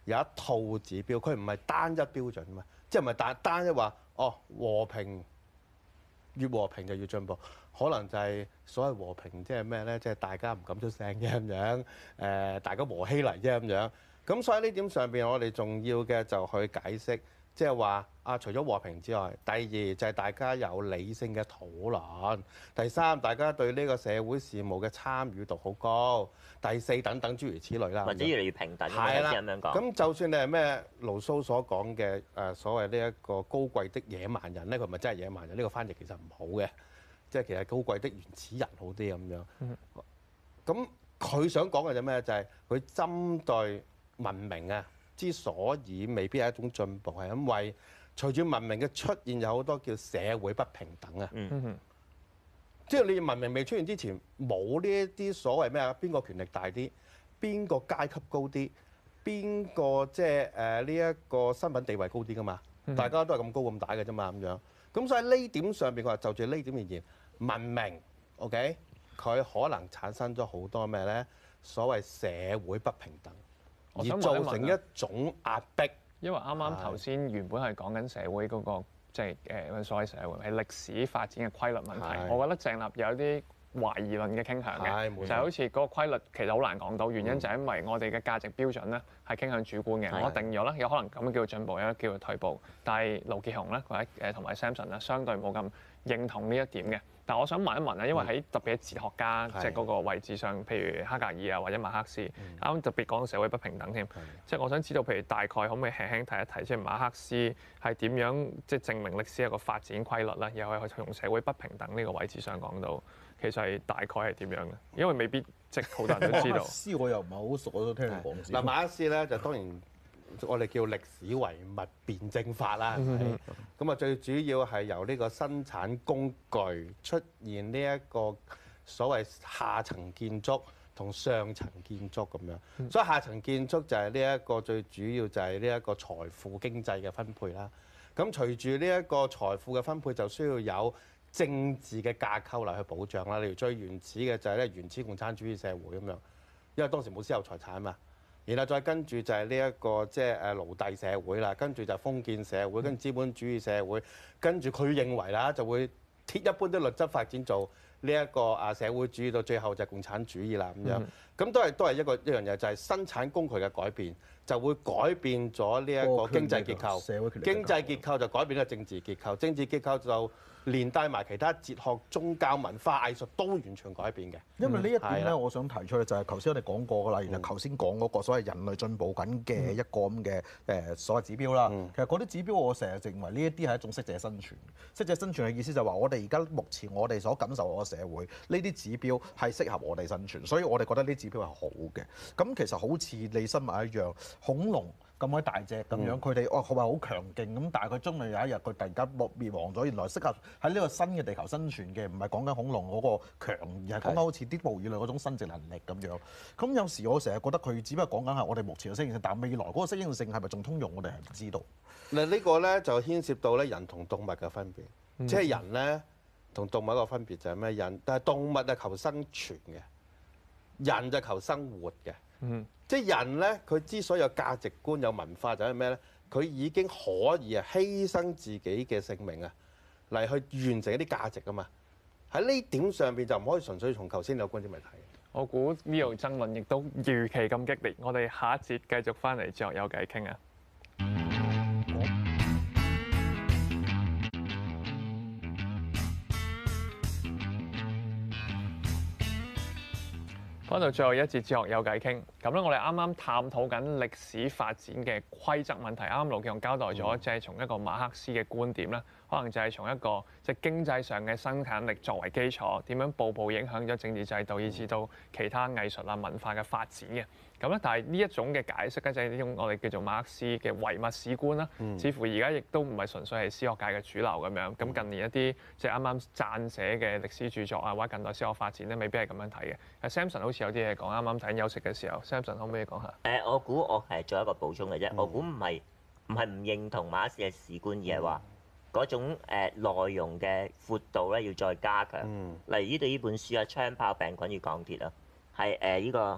有一套指標，佢唔係單一標準嘛，即係唔係單一話和平越和平就越進步，可能就係所謂和平即係咩咧？即係大家唔敢出聲啫咁樣，大家和稀泥啫咁樣。咁所以呢點上邊，我哋重要嘅就去解釋，即係話除咗和平之外，第二就係大家有理性嘅討論，第三大家對呢個社會事務嘅參與度好高，第四等等諸如此類啦。 或者越嚟越平等， 係啦， 咁樣講。 咁就算你係咩盧蘇所講嘅所謂呢一個高貴的野蠻人咧，佢唔係真係野蠻人，呢個翻譯其實唔好嘅，即係其實高貴的原始人好啲咁樣。咁佢想講嘅就咩？就係佢針對文明啊，之所以未必係一種進步，係因為隨住文明嘅出現，有好多叫社會不平等啊。即係你文明未出現之前，冇呢一啲所謂咩啊？邊個權力大啲？邊個階級高啲？邊個即係呢一個身份地位高啲㗎嘛？大家都係咁高咁大嘅啫嘛咁樣。咁所以呢點上邊，佢話就住呢點而言，文明 OK，佢可能產生咗好多咩咧？所謂社會不平等。而造成一種壓迫， 因為啱啱頭先原本係講緊社會嗰個即係所謂社會係歷史發展嘅規律問題。我覺得鄭立有啲懷疑論嘅傾向嘅，就係好似嗰個規律其實好難講到，原因就係因為我哋嘅價值標準咧係傾向主觀嘅。我定咗啦，有可能咁樣叫做進步，有得叫做退步。但係盧傑雄咧或者同埋 Samson 咧，相對冇咁認同呢一點嘅。但我想問一問咧，因為喺特別係哲學家即係嗰個位置上，譬如黑格爾啊或者馬克思，啱啱特別講到社會不平等添。即係我想知道，譬如大概可唔可以輕輕提一提，即係馬克思係點樣即係證明歷史有個發展規律咧？又可以從社會不平等呢個位置上講到，其實係大概係點樣嘅？因為未必即係好多人都知道。 馬克思我又唔係好熟，我都聽你講先。 嗱，馬克思咧就當然我哋叫歷史唯物辯證法啦，咁啊最主要係由呢個生產工具出現呢一個所謂下層建築同上層建築咁樣，所以下層建築就係呢一個最主要就係呢一個財富經濟嘅分配啦。咁隨住呢一個財富嘅分配，就需要有政治嘅架構嚟去保障啦。例如最原始嘅就係咧原始共產主義社會咁樣，因為當時冇私有財產啊嘛。然後再跟住就係呢一個即係奴隸社會啦，跟住就係封建社會，跟住資本主義社會，跟住佢認為啦就會鐵一般的律則發展做呢一個社會主義，到最後就係共產主義啦咁樣。咁都係一樣嘢，就係生產工具嘅改變，就會改變咗呢一個經濟結構。 社會權力經濟結構就改變咗政治結構，政治結構就連帶埋其他哲學、宗教、文化、藝術都完全改變嘅。 因為呢一點咧，我想提出嘅就係頭先我哋講過㗎啦。然後頭先講嗰個所謂人類進步緊嘅一個咁嘅所謂指標啦。其實嗰啲指標我成日認為呢一啲係一種適者生存。適者生存嘅意思就係話我哋而家目前我哋所感受嘅社會，呢啲指標係適合我哋生存，所以我哋覺得呢啲指標係好嘅。咁其實好似你生物一樣，恐龍咁鬼大隻咁樣，佢哋佢話好強勁咁，但係佢終有一日佢突然間滅亡咗，原來適合喺呢個新嘅地球生存嘅，唔係講緊恐龍嗰個強，而係講緊好似啲哺乳類嗰種生殖能力咁樣。咁有時我成日覺得佢只不過講緊係我哋目前嘅適應性，但未來嗰個適應性係咪仲通用，我哋係唔知道。 嗱呢個咧就牽涉到咧人同動物嘅分別，即係人咧同動物一個分別就係咩？人但係動物係求生存嘅，人就求生活嘅。即係人咧，佢之所以有價值觀、有文化，就係咩咧？佢已經可以犧牲自己嘅性命啊，嚟去完成一啲價值啊嘛。喺呢點上邊就唔可以純粹從頭先有觀點嚟睇。 我估呢度爭論亦都如期咁激烈。我哋下一節繼續翻嚟哲學有偈傾啊！翻到最後一節哲學有偈傾，咁咧我哋啱啱探討緊歷史發展嘅規則問題。啱啱盧傑雄交代咗，即係從一個馬克思嘅觀點咧，可能就係從一個即係經濟上嘅生產力作為基礎，點樣步步影響咗政治制度，以至到其他藝術啊文化嘅發展嘅。咁咧，但係呢一種嘅解釋咧，就係呢種我哋叫做馬克思嘅唯物史觀啦。似乎而家亦都唔係純粹係史學界嘅主流咁樣。咁近年一啲即係啱啱撰寫嘅歷史著作啊，或者近代史學發展咧，未必係咁樣睇嘅。Samson 好似有啲嘢講，啱啱睇休息嘅時候 ，Samson 可唔可以講下？ 我估我係做一個補充嘅啫。我估唔係唔認同馬克思嘅史觀，而係話嗰種內容嘅闊度咧要再加強。例如呢度呢本書啊，《槍炮、病菌與鋼鐵》啊，係呢個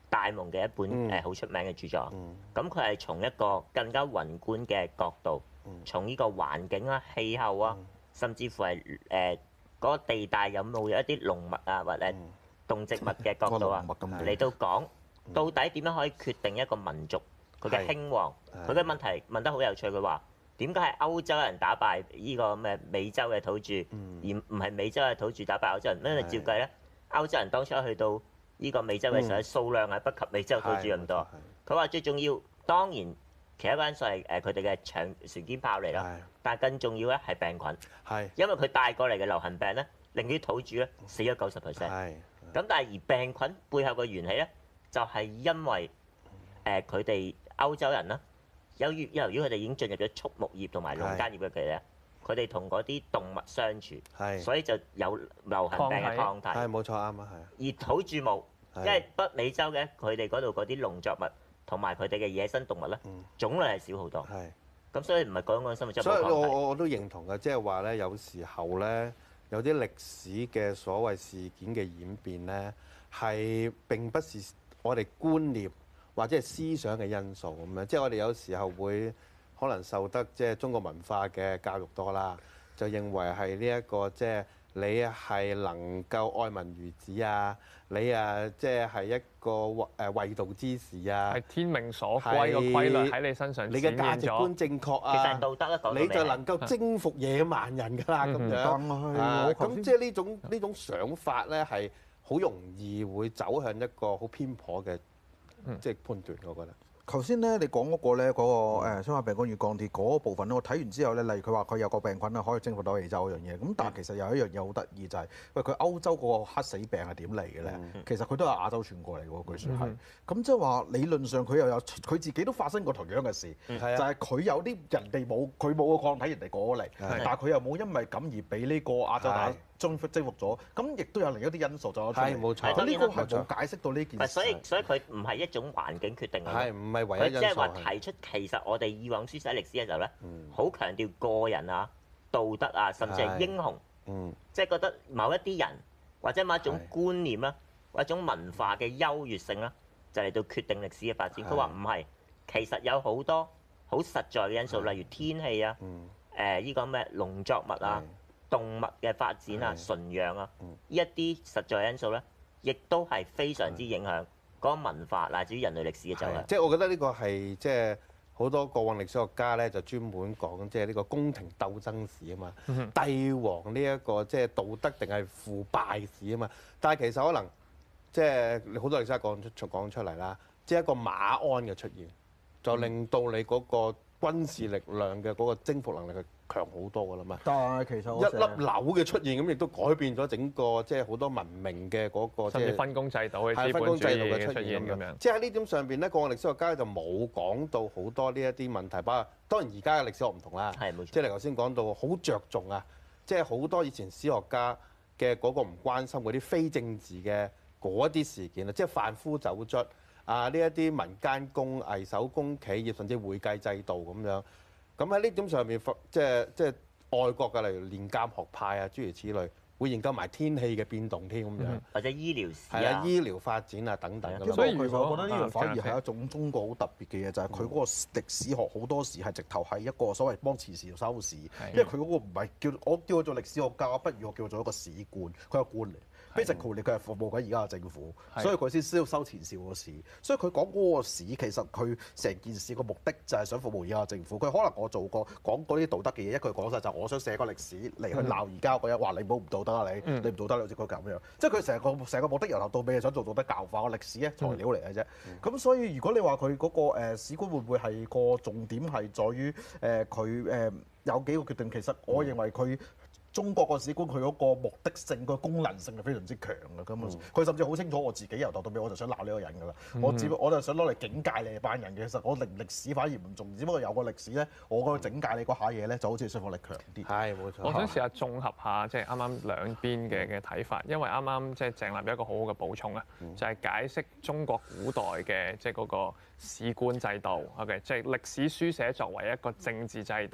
戴蒙嘅一本好出名嘅著作。咁佢係從一個更加宏觀嘅角度，從呢個環境啦、氣候啊，甚至乎係嗰個地帶有冇一啲農物啊或者動植物嘅角度啊嚟到講，到底點樣可以決定一個民族佢嘅興旺？佢嘅問題問得好有趣，佢話點解係歐洲人打敗呢個咩美洲嘅土著，而唔係美洲嘅土著打敗歐洲人？因為照計咧，歐洲人當初去到呢個美洲嘅時候，數量係不及美洲土著咁多。佢話最重要，當然其他因素係佢哋嘅船堅炮利啦，但係更重要咧係病菌，因為佢帶過嚟嘅流行病咧，令啲土著咧死咗90%。咁但係而病菌背後嘅緣起咧，就係因為佢哋歐洲人啦，由於佢哋已經進入咗畜牧業同埋農耕業嘅期咧，佢哋同嗰啲動物相處，所以就有流行病嘅抗體。 係冇錯，啱啊，係啊。 而土著冇，因為北美洲嘅佢哋嗰度嗰啲農作物同埋佢哋嘅野生動物咧，種類係少好多。咁所以唔係講生物質。 所以我都認同嘅，即係話咧，有時候咧，有啲歷史嘅所謂事件嘅演變咧，係並不是我哋觀念或者係思想嘅因素咁樣。即係我哋有時候會可能受得即係中國文化嘅教育多啦，就認為係呢一個即係你係能夠愛民如子啊，你即係一個衛道之士啊， 係天命所歸個規律喺你身上， 你嘅價值觀正確啊， 其實係道德一個， 你就能夠征服野蠻人㗎啦咁樣。咁即係呢種想法咧，係好容易會走向一個好偏頗嘅即係判斷，我覺得。 頭先咧，你講嗰個咧，嗰個生化病菌與鋼鐵嗰部分咧，我睇完之後咧，例如佢話佢有個病菌咧可以征服到美洲嗰樣嘢，咁但係其實有一樣嘢好得意就係，喂佢歐洲嗰個黑死病係點嚟嘅咧？其實佢都係亞洲傳過嚟嘅喎，據說係。咁即係話理論上佢又有佢自己都發生過同樣嘅事，就係佢有啲人哋冇，佢冇個抗體，人哋過咗嚟，但係佢又冇因為咁而俾呢個亞洲打征服咗，咁亦都有另一啲因素就係冇錯。 呢個係冇解釋到呢件事。 所以佢唔係一種環境決定嘅。 係唔係唯一因素？ 即係話提出其實我哋以往書寫歷史嘅時候咧，好強調個人啊、道德啊，甚至係英雄。即係覺得某一啲人或者某一種觀念啦，或者一種文化嘅優越性啦，就嚟到決定歷史嘅發展。佢話唔係，其實有好多好實在嘅因素，例如天氣啊、呢個咩農作物啊、動物嘅發展啊、馴養啊，呢一啲實在因素咧，亦都係非常之影響嗰個文化乃至於人類歷史嘅走向。 即係我覺得呢個係即係好多過往歷史學家咧就專門講即係呢個宮廷鬥爭史啊嘛，帝王呢一個即係道德定係腐敗史啊嘛。但係其實可能即係好多歷史家講出嚟啦，即係一個馬鞍嘅出現，就令到你嗰個軍事力量嘅嗰個征服能力係強好多㗎啦嘛。 但係其實一粒樓嘅出現咁，亦都改變咗整個即係好多文明嘅嗰個甚至分工制度嘅資本主義嘅出現咁樣。 即係喺呢點上邊咧，過往歷史學家就冇講到好多呢一啲問題。包括當然而家嘅歷史學唔同啦， 係冇錯。 即係你頭先講到好着重啊，即係好多以前史學家嘅嗰個唔關心嗰啲非政治嘅嗰啲事件啊，即係販夫走卒啊，呢一啲民間工藝手工企業，甚至會計制度咁樣。咁喺呢點上面，即係外國嘅，例如煉監學派啊，諸如此類，會研究埋天氣嘅變動添咁樣， 或者醫療史啊、醫療發展啊等等。 所以其實我覺得呢樣反而係一種中國好特別嘅嘢，就係佢嗰個歷史學好多時係直頭係一個所謂幫慈善收視，因為佢嗰個唔係我叫佢做歷史學家，不如我叫佢做一個史官，佢係官嚟。basically 佢係服務緊而家嘅政府，所以佢先需要收錢少個市。所以佢講嗰個市，其實佢成件事個目的就係想服務而家嘅政府。佢可能我做過講嗰啲道德嘅嘢，一句講晒就我想寫個歷史嚟去鬧而家嗰人，話你冇唔道德啊你唔道德，好似佢咁樣。即係佢成個目的由頭到尾係想做道德教化，個歷史咧材料嚟嘅啫。咁所以如果你話佢嗰個史觀會唔會係個重點係在於佢有幾個決定？其實我認為佢。中國個史觀佢嗰個目的性、個功能性係非常之強嘅，咁佢甚至好清楚我自己由頭到尾我就想鬧呢個人㗎啦。我就想攞嚟警戒你哋班人嘅。其實我歷史反而唔重要，只不過有個歷史咧，我嗰個警戒你嗰下嘢咧就好似說服力強啲。 係冇錯。 我想試下綜合下即係啱啱兩邊嘅睇法，因為啱啱即係鄭立有一個好好嘅補充啊，就係解釋中國古代嘅即係嗰個史觀制度。OK， 即係歷史書寫作為一個政治制度。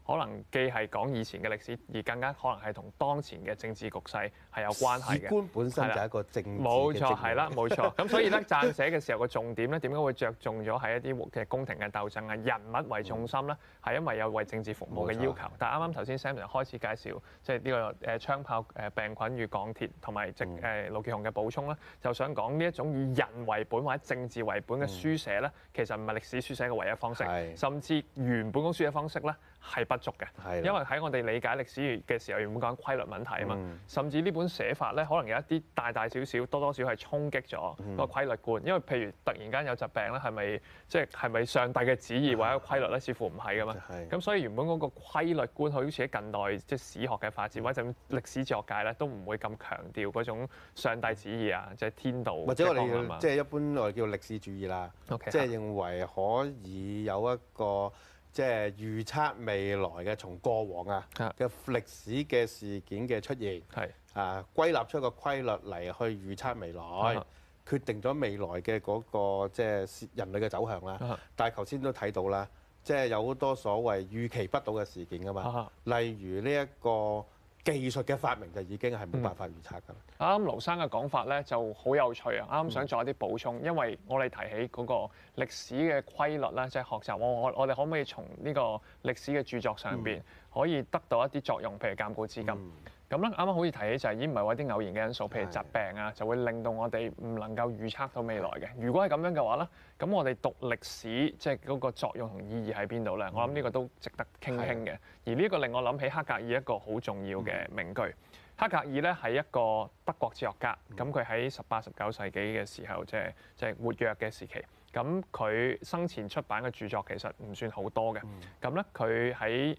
可能既係講以前嘅歷史，而更加可能係同當前嘅政治局勢係有關係嘅。 史觀本身就係一個政治嘅冇錯， 職業係啦，冇錯。咁所以咧，撰寫嘅時候個重點咧，點解會着重咗係一啲嘅宮廷嘅鬥爭啊，人物為重心咧，係因為有為政治服務嘅要求。但係啱啱頭先 Sam 就開始介紹，即係呢個槍炮病菌與鋼鐵同埋盧傑雄嘅補充咧，就想講呢一種以人為本或者政治為本嘅書寫咧，其實唔係歷史書寫嘅唯一方式，甚至原本嗰書寫方式咧係不足嘅。因為喺我哋理解歷史嘅時候，原本講規律問題啊嘛，甚至呢本寫法咧，可能有一啲大大小小、多多少係衝擊咗個規律觀。因為譬如突然間有疾病咧，係咪上帝嘅旨意或者規律咧？似乎唔係噶嘛。咁所以原本嗰個規律觀，好似喺近代即係史學嘅發展或者歷史哲學界咧，都唔會咁強調嗰種上帝旨意啊，即係天道。 或者我哋即係一般我哋叫歷史主義啦，即係認為可以有一個即係預測未來嘅從過往啊嘅歷史嘅事件嘅出現，歸納出一個規律嚟去預測未來，決定咗未來嘅嗰個即係人類嘅走向啦。但係頭先都睇到啦，即係有好多所謂預期不到嘅事件㗎嘛，例如呢一個技術嘅發明就已經係冇辦法預測㗎啦。 啱盧生嘅講法咧就好有趣啊！啱想做一啲補充，因為我哋提起嗰個歷史嘅規律咧，即係學習我哋可唔可以從呢個歷史嘅著作上邊可以得到一啲作用，譬如鑑古知今。咁咧啱啱好似提起就係已經唔係話啲偶然嘅因素，譬如疾病啊，就會令到我哋唔能夠預測到未來嘅。如果係咁樣嘅話咧，咁我哋讀歷史即係嗰個作用同意義喺邊度咧？我諗呢個都值得傾傾嘅。而呢個令我諗起黑格爾一個好重要嘅名句。黑格爾咧係一個德國哲學家，咁佢喺18、19世紀嘅時候，即係活躍嘅時期。咁佢生前出版嘅著作其實唔算好多嘅。咁咧佢喺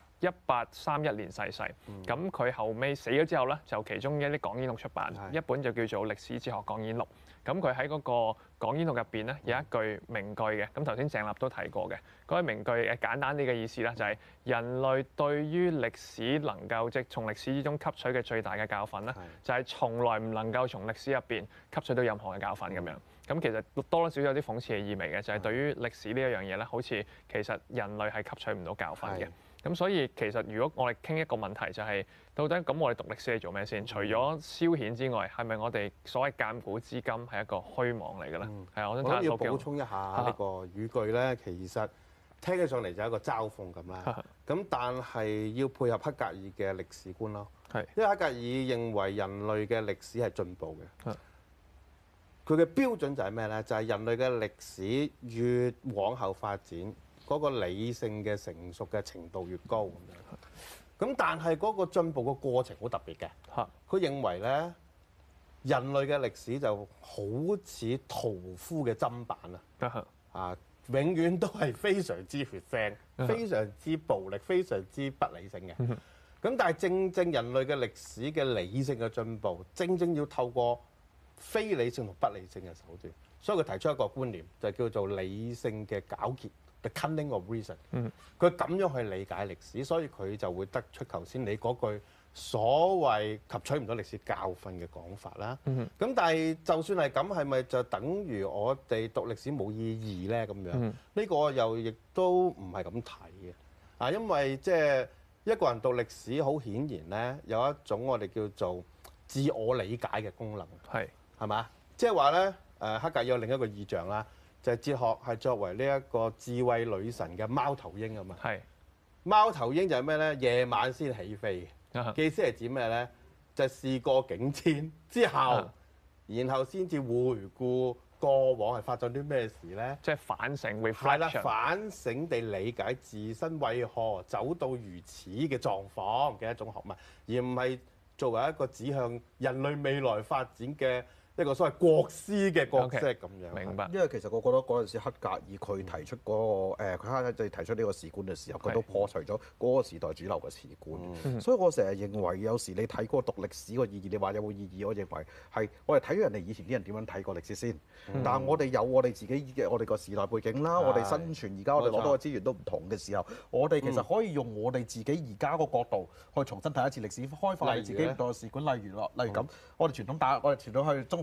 1831年逝世，咁佢後尾死咗之後咧，就其中一啲講演錄出版，一本就叫做《歷史哲學講演錄》。咁佢喺嗰個講演錄入邊咧有一句名句嘅，咁頭先鄭立都提過嘅，嗰句名句簡單啲嘅意思啦，就係人類對於歷史能夠即係從歷史之中吸取嘅最大嘅教訓咧，就係從來唔能夠從歷史入邊吸取到任何嘅教訓咁樣。咁其實多多少少有啲諷刺嘅意味嘅，就係對於歷史呢一樣嘢咧，好似其實人類係吸取唔到教訓嘅。咁所以其實如果我哋傾一個問題就係，到底咁我哋讀歷史係做咩先？除咗消遣之外，係咪我哋所謂鑑古知今係一個虛妄嚟嘅咧？係我想睇下。 我要補充一下呢個語句咧，其實聽起上嚟就係一個嘲諷咁啦。咁但係要配合黑格爾嘅歷史觀咯。因為黑格爾認為人類嘅歷史係進步嘅。佢嘅標準就係咩咧？就係人類嘅歷史越往後發展，嗰個理性嘅成熟嘅程度越高咁樣。咁但係嗰個進步嘅過程好特別嘅。佢認為咧，人類嘅歷史就好似屠夫嘅砧板啊，永遠都係非常之血腥、非常之暴力、非常之不理性嘅。咁但係正正人類嘅歷史嘅理性嘅進步，正正要透過非理性同不理性嘅手段，所以佢提出一個觀念，就叫做理性嘅狡黠 ，the cunning of reason。佢咁樣去理解歷史，所以佢就會得出頭先你嗰句所謂吸取唔到歷史教訓嘅講法啦。咁但係就算係咁，係咪就等於我哋讀歷史冇意義咧？咁樣呢個又亦都唔係咁睇嘅。因為即係一個人讀歷史，好顯然咧有一種我哋叫做自我理解嘅功能。係嘛？即係話咧，黑格爾有另一個意象啦，就係哲學係作為呢一個智慧女神嘅貓頭鷹啊嘛。貓頭鷹就係咩咧？夜晚先起飛嘅。意思係指咩咧？就係事過境遷之後，然後先至回顧過往係發生啲咩事咧？即係反省 reflection。係啦，反省地理解自身為何走到如此嘅狀況嘅一種學問，而唔係作為一個指向人類未來發展嘅一個所謂國師嘅角色咁樣。明白。因為其實我覺得嗰陣時黑格爾佢提出嗰個佢提出呢個史觀嘅時候，佢都破除咗嗰個時代主流嘅史觀。所以我成日認為有時你睇嗰個讀歷史個意義，你話有冇意義？我認為係我哋睇咗人哋以前啲人點樣睇過歷史先。但係我哋有我哋自己嘅我哋個時代背景啦，我哋生存而家我哋攞到嘅資源都唔同嘅時候，我哋其實可以用我哋自己而家個角度去重新睇一次歷史，開發你自己唔同嘅史觀。例如咁，我哋傳統去中學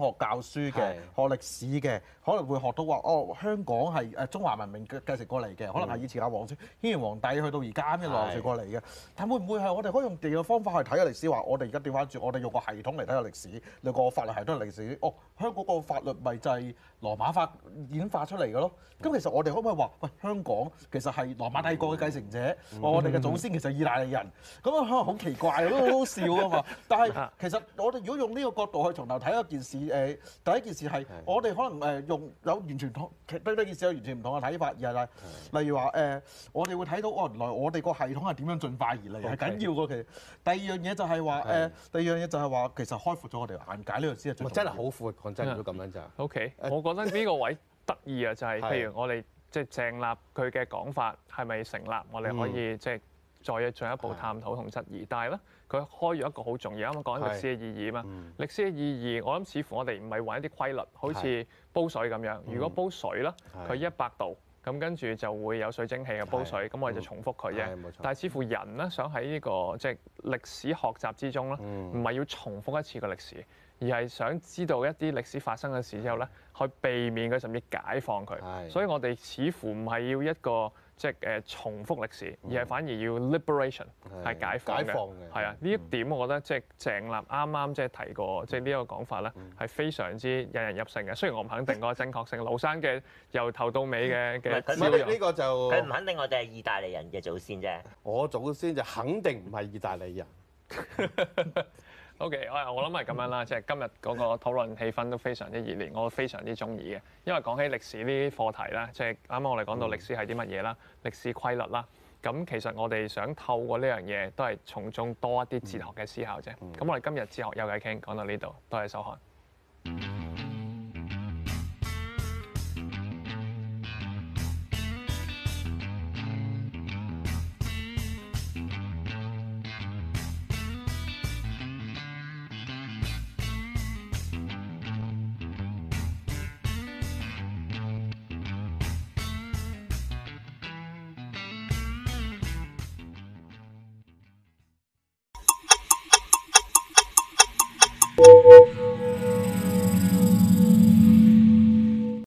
學教書嘅，學歷史嘅，可能會學到話香港係中華文明繼承過嚟嘅，可能係以前皇憲皇帝去到而家咁樣流傳過嚟嘅。但會唔會係我哋可以用第二個方法去睇下歷史？話我哋而家調翻轉，我哋用個系統嚟睇下歷史，用個法律系統嚟歷史。香港個法律咪就係羅馬法演化出嚟嘅咯。咁其實我哋可唔可以話，喂，香港其實係羅馬帝國嘅繼承者，我哋嘅祖先其實係意大利人，咁可能好奇怪，都好好笑啊嘛。但係其實我哋如果用呢個角度去從頭睇一件事，第一件事係我哋可能用有完全對呢件事有完全唔同嘅睇法，而係例如話我哋會睇到原來我哋個系統係點樣進化而嚟，係緊要嘅。其實第二樣嘢就係話，其實開闊咗我哋眼界，呢個先係最重要。 真係好闊，講真，如果咁樣就 OK。我覺得呢個位得意啊，就係譬如我哋即係鄭立佢嘅講法係咪成立，我哋可以即係再進一步探討同質疑。但係咧，佢開咗一個好重要，啱啱講歷史嘅意義啊嘛。歷史嘅意義，我諗似乎我哋唔係揾一啲規律，好似煲水咁樣。如果煲水啦，佢100度。咁跟住就會有水蒸氣嘅煲水，咁我哋就重複佢啫。但係似乎人咧想喺呢個即係歷史學習之中咧，唔係要重複一次個歷史，而係想知道一啲歷史發生嘅事之後咧，去避免佢甚至解放佢。所以我哋似乎唔係要一個即係重複歷史，而係反而要 liberation 係解放嘅。係啊，呢一點我覺得即係鄭立啱啱即係提過，即係呢一個講法咧係非常之引人入勝嘅。雖然我唔肯定個正確性，盧生嘅由頭到尾嘅招容， 呢個就佢唔肯定我哋係意大利人嘅祖先啫。 我祖先就肯定唔係意大利人。 OK， 我諗係咁樣啦，即係今日嗰個討論氣氛都非常之熱烈，我非常之中意嘅。因為講起歷史呢啲課題啦，即係啱啱我哋講到歷史係啲乜嘢啦，歷史規律啦，咁其實我哋想透過呢樣嘢都係從中多一啲哲學嘅思考啫。咁我哋今日哲學有偈傾講到呢度，多謝收看。